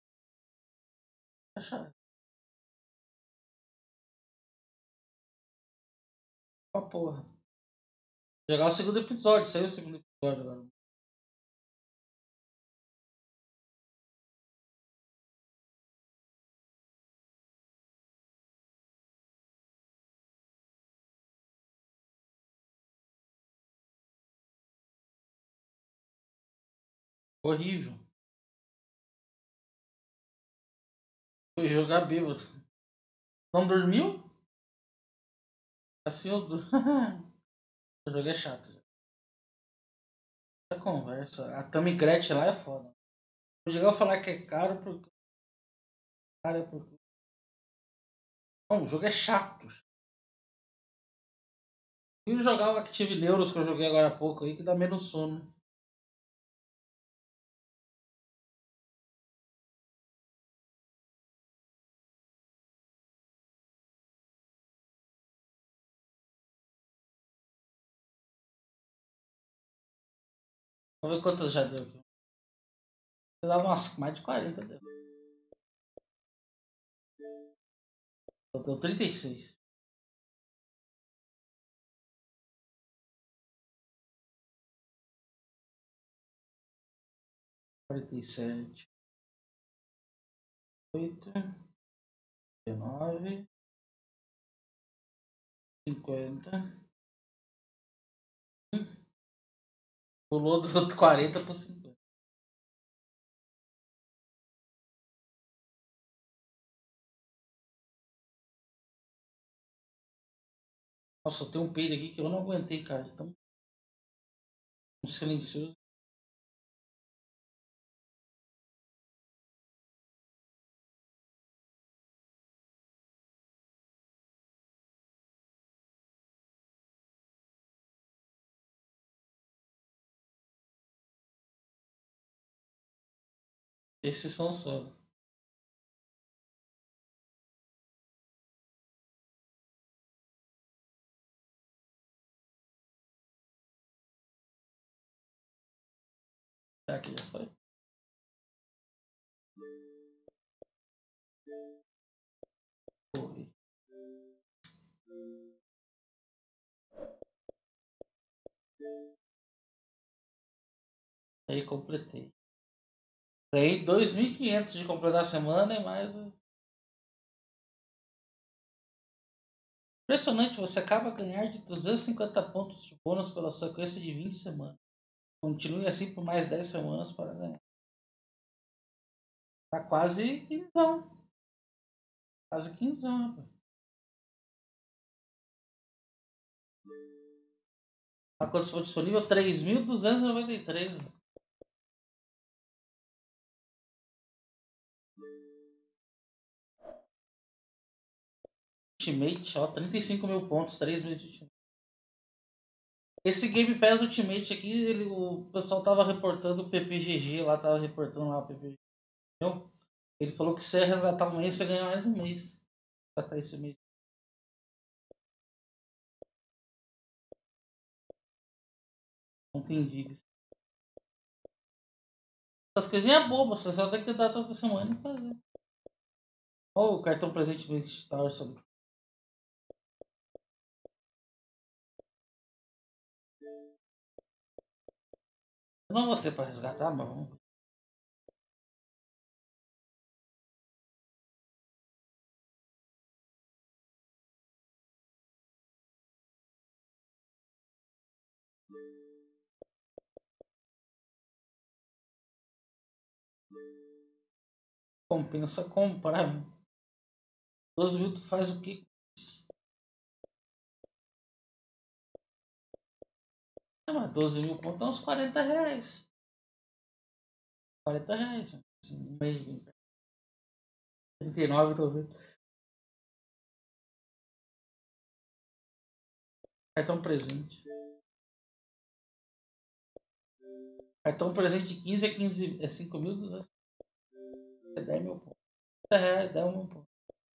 É chato pra porra. Jogar o segundo episódio, saiu o segundo episódio agora. Horrível. Foi jogar bêbado. Não dormiu? Assim eu durmo. O jogo é chato. Essa conversa. A Tammy Gretchen lá é foda. O legal é falar que é caro porque. Cara, é porque. Não, o jogo é chato. Eu jogar o Active Neuros que eu joguei agora há pouco aí, que dá menos sono. Vamos ver quantas já deu aqui. Eu dava umas mais de 40 deu. Deu 36. 47. 8. 19. 50. Pulou do 40 para 50. Nossa, tem um peido aqui que eu não aguentei, cara. Tão silencioso. Esses são só. Será que já foi? Foi. Aí completei. Ganhei 2.500 de completar a semana e mais. Impressionante, você acaba a ganhar de 250 pontos de bônus pela sequência de 20 semanas. Continue assim por mais 10 semanas para ganhar. Tá quase 15. Quase 15, rapaz. A quanto for disponível? 3.293. Ultimate, ó, 35 mil pontos, 3 mil de Ultimate. Esse Game Pass Ultimate aqui, o pessoal tava reportando o PPGG lá, tava reportando lá o PPGG. Ele falou que se você resgatar um mês, você ganha mais um mês. Resgatar esse mês. Não tem vida. Essas coisinhas bobas, você só tem que dar toda semana e fazer. Olha o cartão presente do Star sobre. Eu não vou ter pra resgatar, mas vamos ver. Compensa comprar. 12 mil tu faz o quê? Mas 12 mil conto é uns 40 reais. 40 reais. Assim, um mês. 39,90. Cartão presente. Cartão presente de 15 é 15. É 5.200. É 10 mil pontos. 30 reais, 10 mil pontos.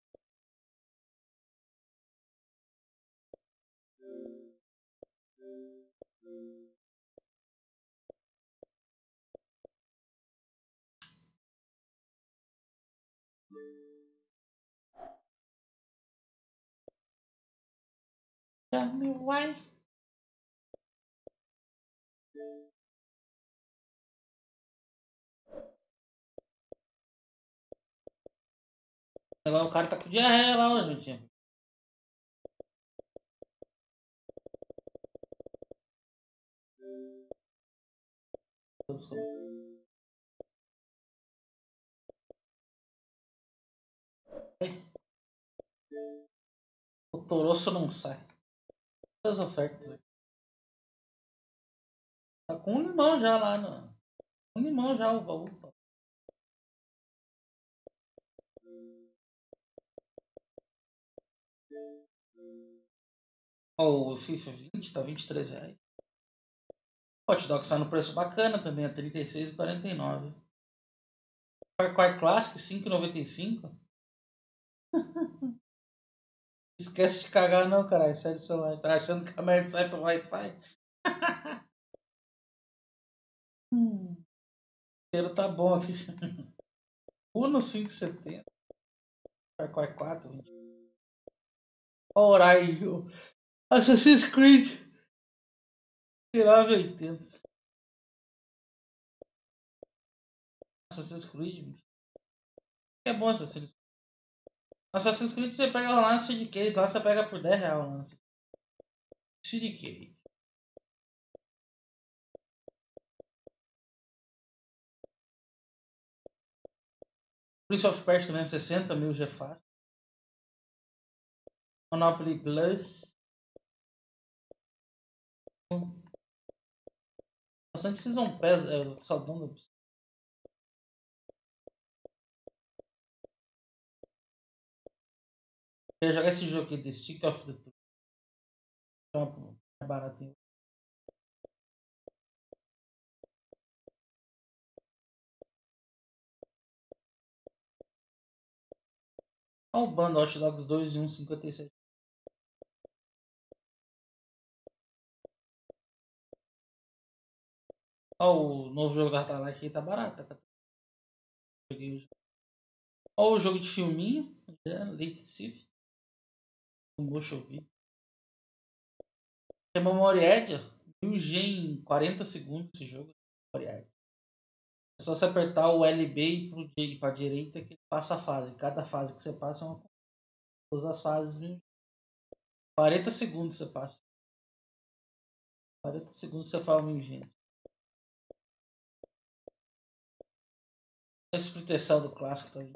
Tell me why. Agora o cara tá com diarreia lá, ó, gente. O Toroço não sai. As ofertas aqui. Tá com um limão já lá, no... Um limão já, o baú. Ó, o FIFA 20 tá 23 reais. Hot Dog sai no preço bacana também, a 36,49. Far Cry Classic 5,95. Esquece de cagar não, caralho. Sai do celular. Tá achando que a merda sai pelo Wi-Fi? O cheiro tá bom aqui. Uno 5,70. Far Cry 4, 20. Horizon. Assassin's Creed. 9,80. Assassin's Creed, bicho. É bom Assassin's Creed. Assassin's Creed você pega lá no CD Case, lá você pega por 10 reais. Lá. CD Case. Prince of Persia também, 60 mil já é fácil. Monopoly Plus. Bastante Season Pass, saudão da piscina. Eu ia jogar esse jogo aqui, The Stick of the Truth. É baratinho. Olha o bando Hot Dogs 2 e 1,57. Olha o novo jogo da Atalaia aqui, tá barato. Tá? Olha o jogo de filminho. Late Shift. O motion video. Tem Memory Edge, 1000G em 40 segundos esse jogo. É só você apertar o LB e para direita que passa a fase. Cada fase que você passa é uma. Todas as fases, 40 segundos você passa. 40 segundos você fala 1000G. A Splinter Cell do clássico também.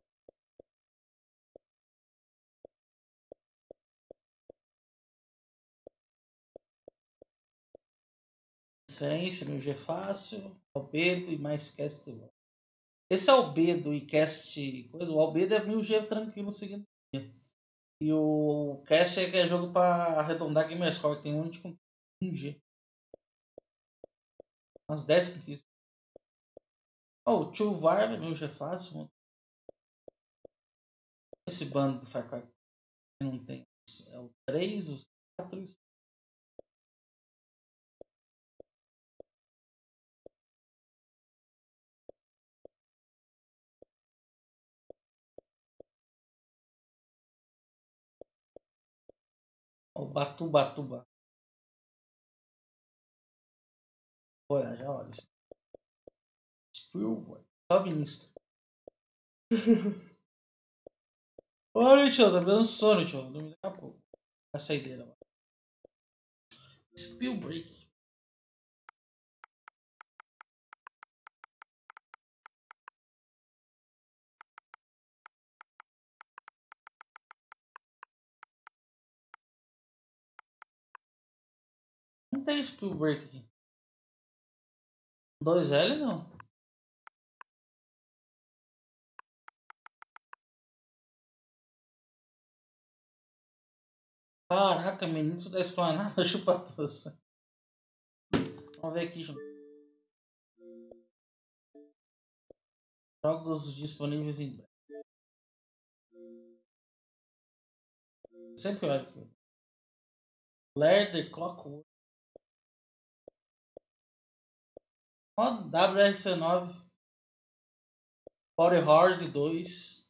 Transferência, 1000G fácil. Albedo e mais cast. Esse Albedo e cast. O Albedo é 1000G tranquilo seguindo. E o cast é que é jogo para arredondar Gamerscore, que tem um com 1G. Umas 10 conquistas. O Tio Var, 1000G fácil. Esse bando do Far Cry não tem. É o 3, os 4 e o Batuba. Olha, já olha. Spielberg. Só ministro. Olha, tio, tá dando sono, tio. Dormi daqui a pouco. A saideira, mano. Spielberg. 3 pro break aqui. 2L não. Caraca, Ministro da Esplanada chupa-tossa. Vamos ver aqui, gente. Jogos disponíveis em breve. Sempre olho aqui. Ladder Clockwork. Ó, WRC9. Body Hard 2.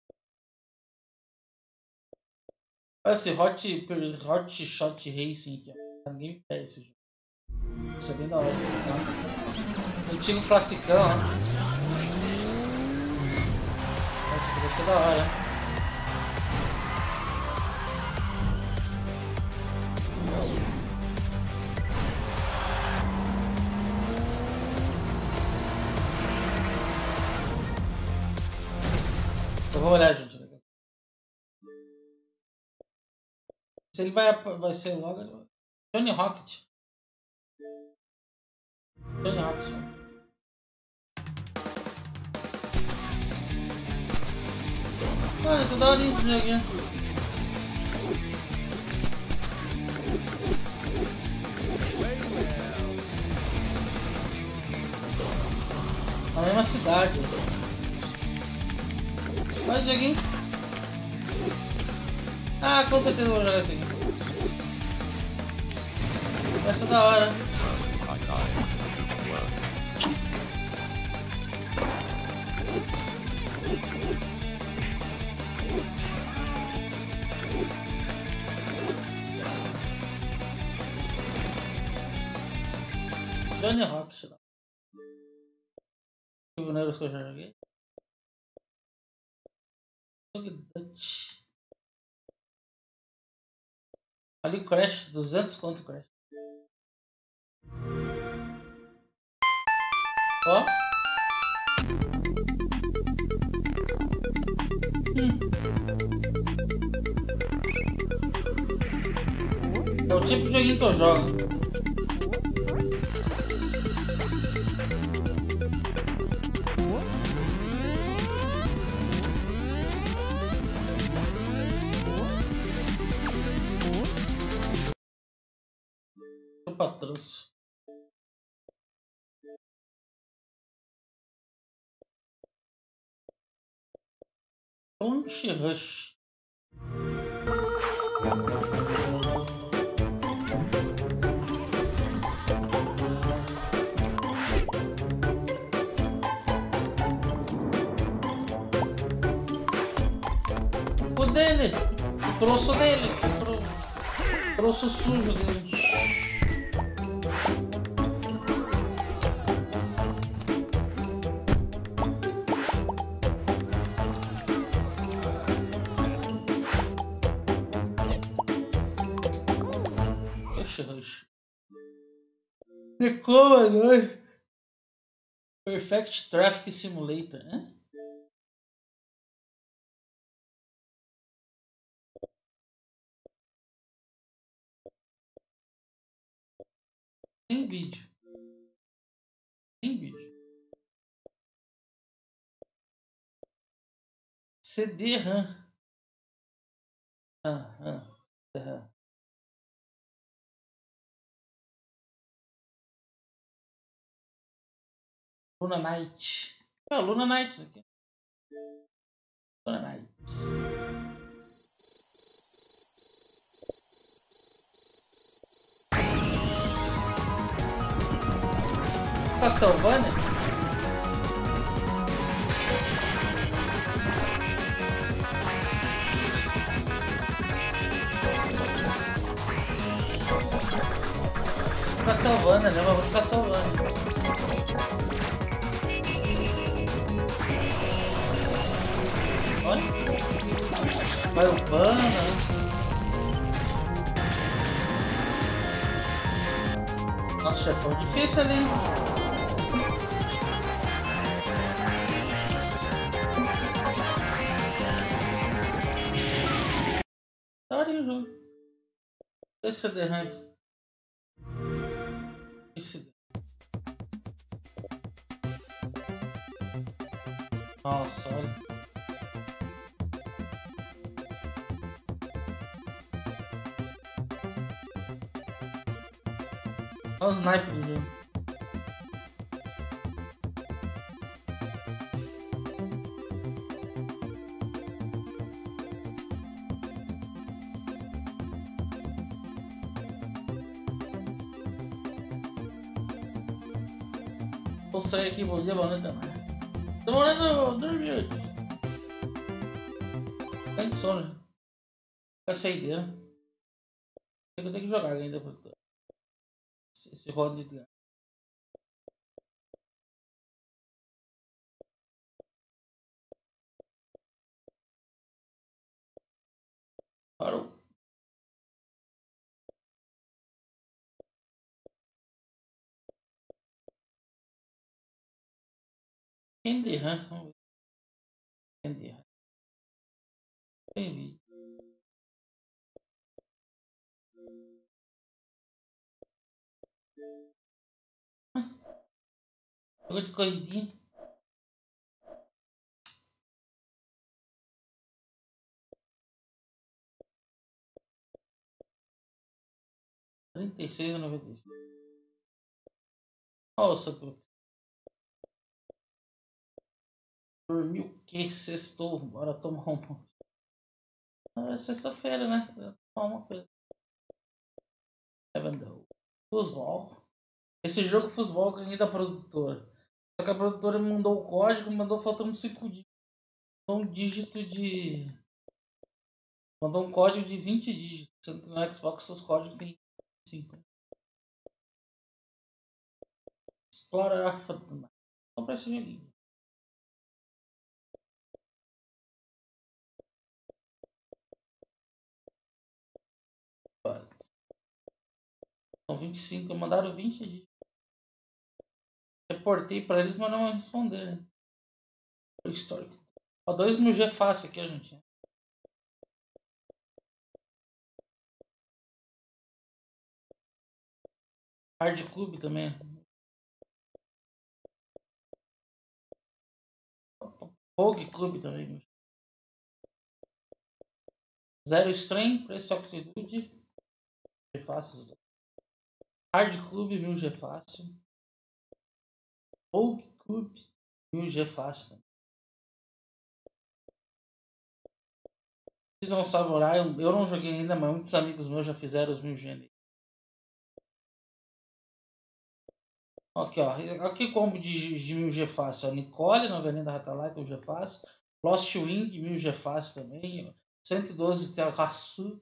Olha esse Hot Shot Racing aqui. Ó. Ninguém pega esse jogo. Isso é bem da hora. Tá? Antigo classicão, ó. Esse aqui deve ser da hora. Eu vou olhar, gente. Se ele vai ser logo. Johnny Rocket. Johnny Rocket. Olha, essa da hora esse joguinho. Na mesma cidade. Olha o joguinho. Ah, com certeza eu vou jogar esse aqui. Vai ser da hora. Johnny Rocket. Os que eu já joguei. Dutch. Ali o Crash, 200 conto Crash. Ó. É o tipo de joguinho que eu jogo. Patroço. Punch Rush. O dele, o troço dele, o troço sujo dele. Rush. Commodore Perfect Traffic Simulator, né? Tem vídeo. Tem vídeo. CD-RAM. CD-RAM. Luna Knight. É, Luna Knights aqui. Luna Knights. Castlevania? Castlevania, né? Vamos Castlevania. Olha. Vai upando, né? Nossa, chefão difícil ali. Da hora o jogo. Esse é The Rank. se... Nossa, olha. Olha o sniper do jogo. Vou sair aqui, bom dia, boa noite também. Tô morando, dormir. Tá de sono. Vai sair dele. Eu tenho que jogar ainda. Esse rodo de... Parou. Candy Run. Vamos ver. Candy Run. Tem vídeo. Jogo de corridinha. R$36,96. Nossa, dormiu o que? Sextou. Bora tomar uma. É sexta-feira, né? Tomar uma coisa. Futebol. Esse jogo futebol ganhei da produtora. Só que a produtora me mandou o código, mandou faltando 5 dígitos. Um dígito de. Mandou um código de 20 dígitos. Sendo que no Xbox os códigos tem 5. Explorar. Comprar esse joguinho. São 25, mandaram 20 dígitos. Reportei pra eles, mas não responderam. Né? O histórico. Ó, 2.000G fácil aqui, gente. Hardcube também. Rogue Cube também. Zero Strain, preço Altitude. G fácil. Hardcube, 1000G fácil. Rogue Cube, 1000G fácil. Season Samurai, eu não joguei ainda, mas muitos amigos meus já fizeram os 1000G ali. Aqui, ó. Aqui combo de 1000G fácil. A Nicole, na Avenida Ratalaika, 1000G fácil. Lost Wing, 1000G fácil também. 112 Terraçu.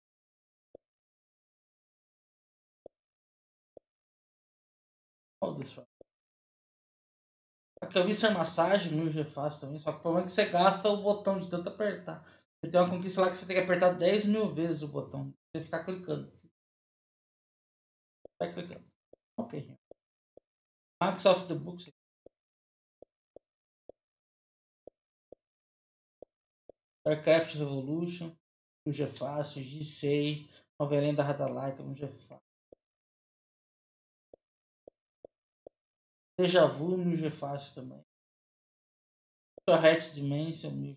A Cancer Massagem, 1000G fácil também. Só que o problema é que você gasta o botão de tanto apertar. Tem uma conquista lá que você tem que apertar 10.000 vezes o botão. Você ficar clicando. Vai clicando. Ok. Max of the Books. StarCraft Revolution. 1000G fácil. Gisei. Novelinha da Radalaika. 1000G fácil. Deja Vu. 1000G fácil também. Hatch Dimension. 1000G.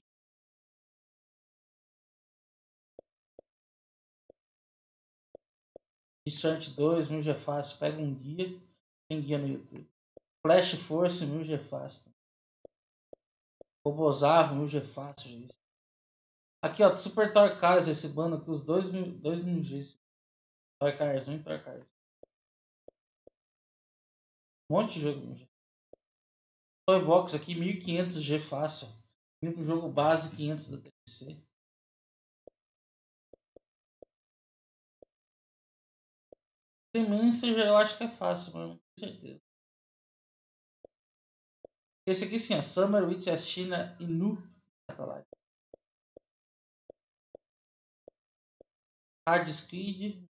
Distrant 2. 1000G fácil. Pega um guia. Tem guia no YouTube. Flash Force. 1000G fácil. Robozarro. 1000G fácil. Aqui, ó, Super Toy Cars, esse bando aqui, os 2.000G. Toy Cars 1 e Toy Cars. Um monte de jogo. Toy Box aqui, 1500G fácil. Vim pro jogo base, 500 da DLC. Tem Messenger, eu acho que é fácil, mas não tenho certeza. Esse aqui sim, ó, Summer with a China Inu. Tá lá. Hard Speed.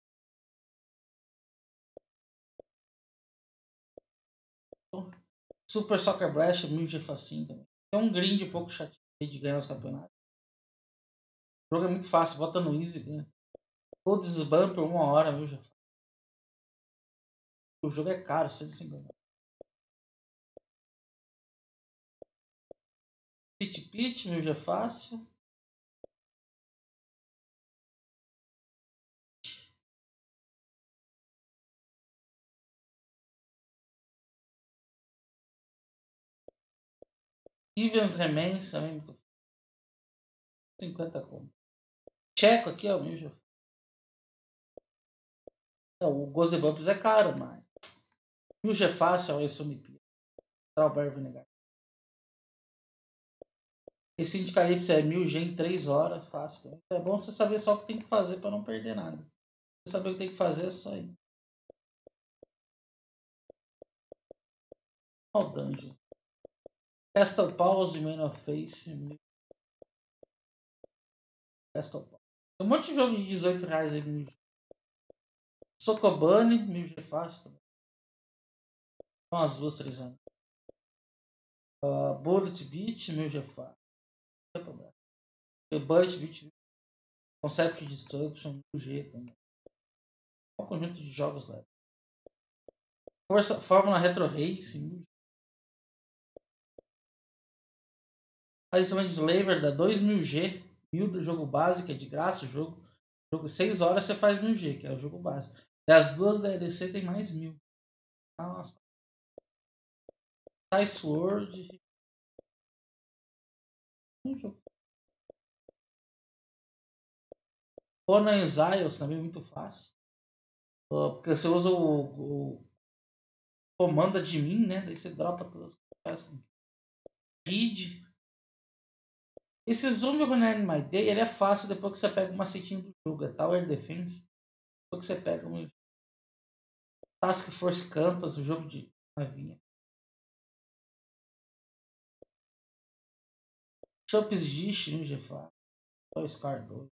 Super Soccer Blast, 1000G facinho também. É um grind um pouco chato de ganhar os campeonatos. O jogo é muito fácil, bota no easy, ganha. Todos os bumper, 1 hora, 1000G. O jogo é caro, 150. Pit Pit, meu já é fácil. Ivens Remains também. 50 conto. Checo aqui, ó. Meu já. O Goosebumps é caro, mas. Mil já é fácil, esse eu me pia. Strawberry Vinegar. Esse Sindicalipse é 1000G em 3 horas, fácil. É bom você saber só o que tem que fazer para não perder nada. Você saber o que tem que fazer é só ir. Olha o Dungeon. Castle Pause, Man of Face. Castle Pause. Tem um monte de jogo de R$18 aí. 1000G. Socobane, 1000G fácil também. Umas 2, 3 anos. Bullet Beat, 1000G fácil. Não tem problema. Bullet Beat. Concept Destruction, 1000G também. Um conjunto de jogos lá. Fórmula Retro Racing. Iceman Slaver dá 2000G. 1000 do jogo básico, é de graça o jogo. Jogo 6 horas você faz 1000G, que é o jogo básico. E as duas da DLC tem mais 1000. Nossa. Ice World. Conan Exiles também é muito fácil. Porque você usa o comando admin, né? Daí você dropa todas as coisas. Feed. Esse Zombie Running My Day, ele é fácil depois que você pega uma setinha do jogo. É Tower Defense. Depois que você pega um Task Force Campus, o jogo de navinha. Chops Dish, no GFA. Toy Scar 2.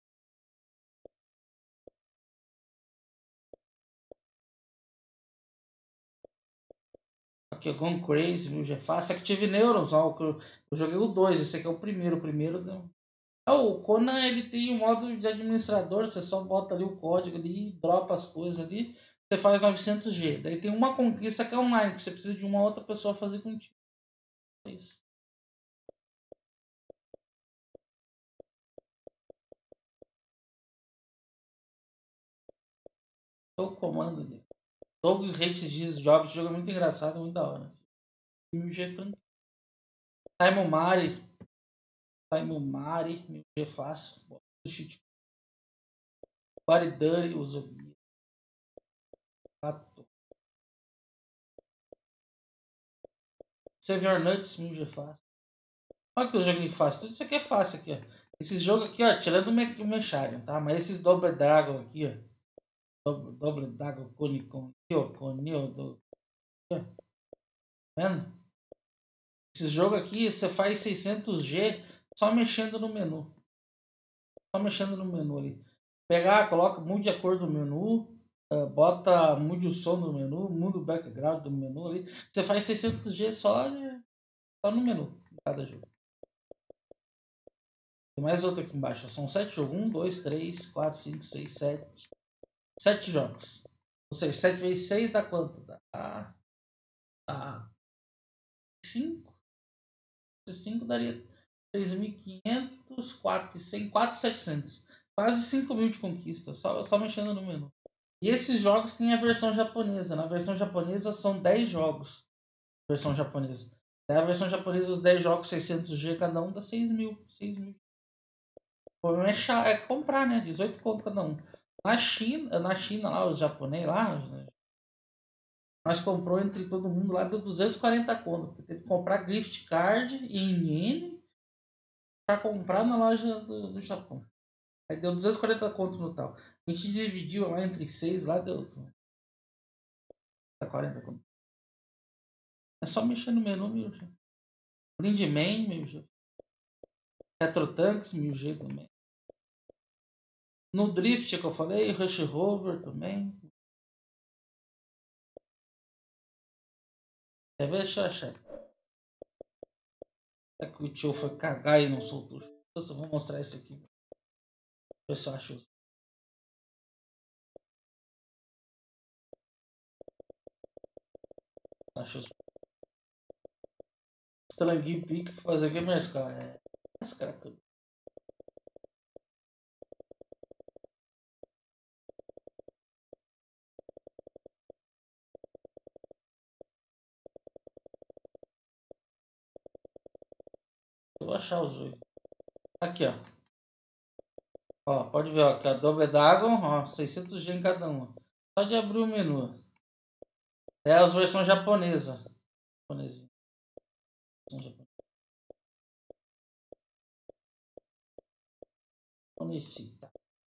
Aqui, o Gone Crazy, no GFA. Active Neurons, ó, eu joguei o 2, esse aqui é o primeiro. O primeiro deu... O Conan, ele tem um modo de administrador, você só bota ali o código ali, dropa as coisas ali, você faz 900G. Daí tem uma conquista que é online, que você precisa de uma outra pessoa fazer contigo. É isso. É o comando dele. Douglas Hates Diz Jobs, esse jogo é muito engraçado, muito da hora. Assim. 1000G tranquilo. Time Mari, 1000G fácil. Body Dirty, Usogia. Save Your Nuts, 1000G fácil. Olha que o joguinho fácil. Tudo isso aqui é fácil aqui, ó. Esses jogos aqui, ó, tirando o Mecharion, tá? Mas esses Double Dragon aqui, ó. Double Dragon Conicon aqui, ó. Conil do. Tá vendo? Esses jogos aqui, você faz 600G só mexendo no menu. Só mexendo no menu ali. Pegar, coloca, mude a cor do menu, bota, mude o som do menu, muda o background do menu ali. Você faz 600G só no menu, em cada jogo. Tem mais outro aqui embaixo. São 7 jogos. 1, 2, 3, 4, 5, 6, 7. 7 jogos. Ou seja, 7 vezes 6 dá quanto? Dá 5. Esse 5 daria 3.500, 4.100, 4.700. Quase 5.000 de conquista. Só mexendo no menu. E esses jogos têm a versão japonesa. Na versão japonesa são 10 jogos. Versão japonesa. A versão japonesa, os 10 jogos, 600G cada um, dá 6.000. 6.000. O problema é comprar, né? 18 conto cada um. Na China lá, os japoneses lá, né? Nós comprou entre todo mundo lá, deu 240 conto. Porque teve que comprar gift card em iene para comprar na loja do Japão. Aí deu 240 conto no tal. A gente dividiu lá entre 6, lá deu 40 conto. É só mexer no menu, 1000G. Blindman, 1000G. Retro Tanks, 1000G também. No Drift que eu falei, Rush Rover também. Quer ver? Deixa eu achar. É que o tio foi cagar e não soltou. Eu vou mostrar isso aqui. Ver se eu acho. Acho os estranguinho pica pra fazer aqui mesclar. É. Mesclar tudo. Eu vou achar os dois. Aqui, ó. Ó, pode ver, ó, que a dobra d'água, ó, 600 G em cada uma. Só de abrir o menu. É as versões japonesas. Japonesa. Japonesita.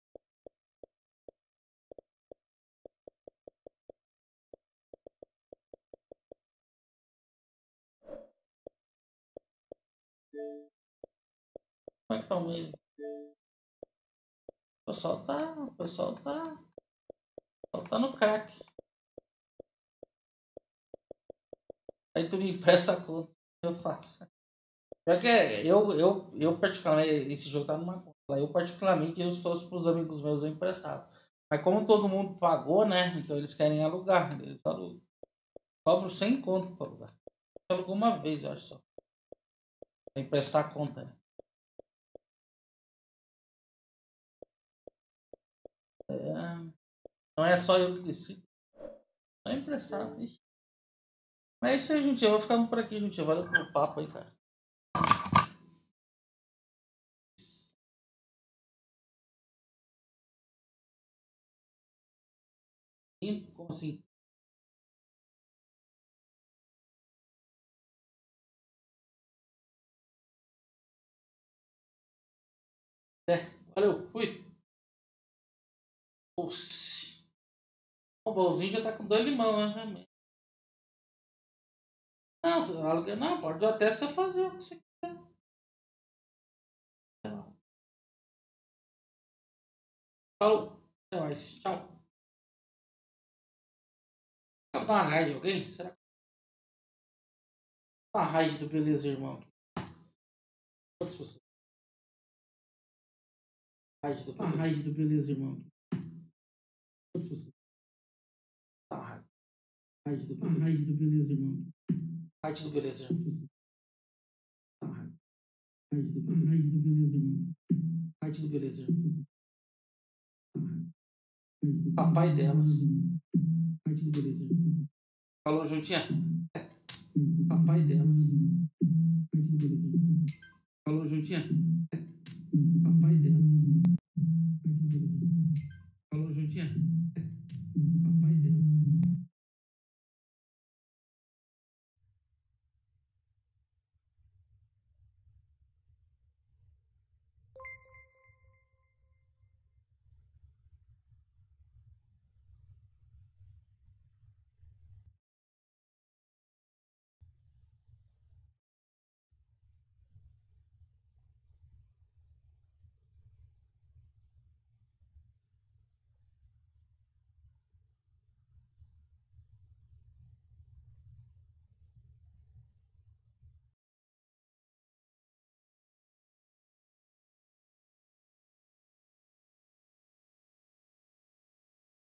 Como é que tá o mês? O pessoal tá no crack. Aí tu me empresta a conta, eu faço. Já que eu particularmente, esse jogo tá numa conta. Eu particularmente, eu se fosse pros amigos meus, eu emprestava. Mas como todo mundo pagou, né? Então eles querem alugar. Eles alugam. Cobram 100 conto pra alugar. Alugou uma vez, eu acho só. Pra emprestar a conta, né? Não é só eu que decido. É emprestado, bicho. Mas é isso aí, gente. Eu vou ficando por aqui, gente. Valeu pelo papo aí, cara. Como assim? É, valeu, fui. Oxi. O bolzinho já tá com 2 limão, né? Não, não, pode até você fazer o que você quiser. Falou. Até mais. Tchau. Vou dar uma raid de alguém? Será que uma raid do Beleza, irmão? Quantas pessoas? Raid do Beleza, irmão. Quantas pessoas? Raid do Beleza, irmão. Raid do Beleza. Raid do Beleza, irmão. Raid do Beleza. Papai delas. Raid do Beleza. Falou, juntinha. Papai delas. Raid do Beleza. Falou, juntinha. Papai delas. Raid do Beleza.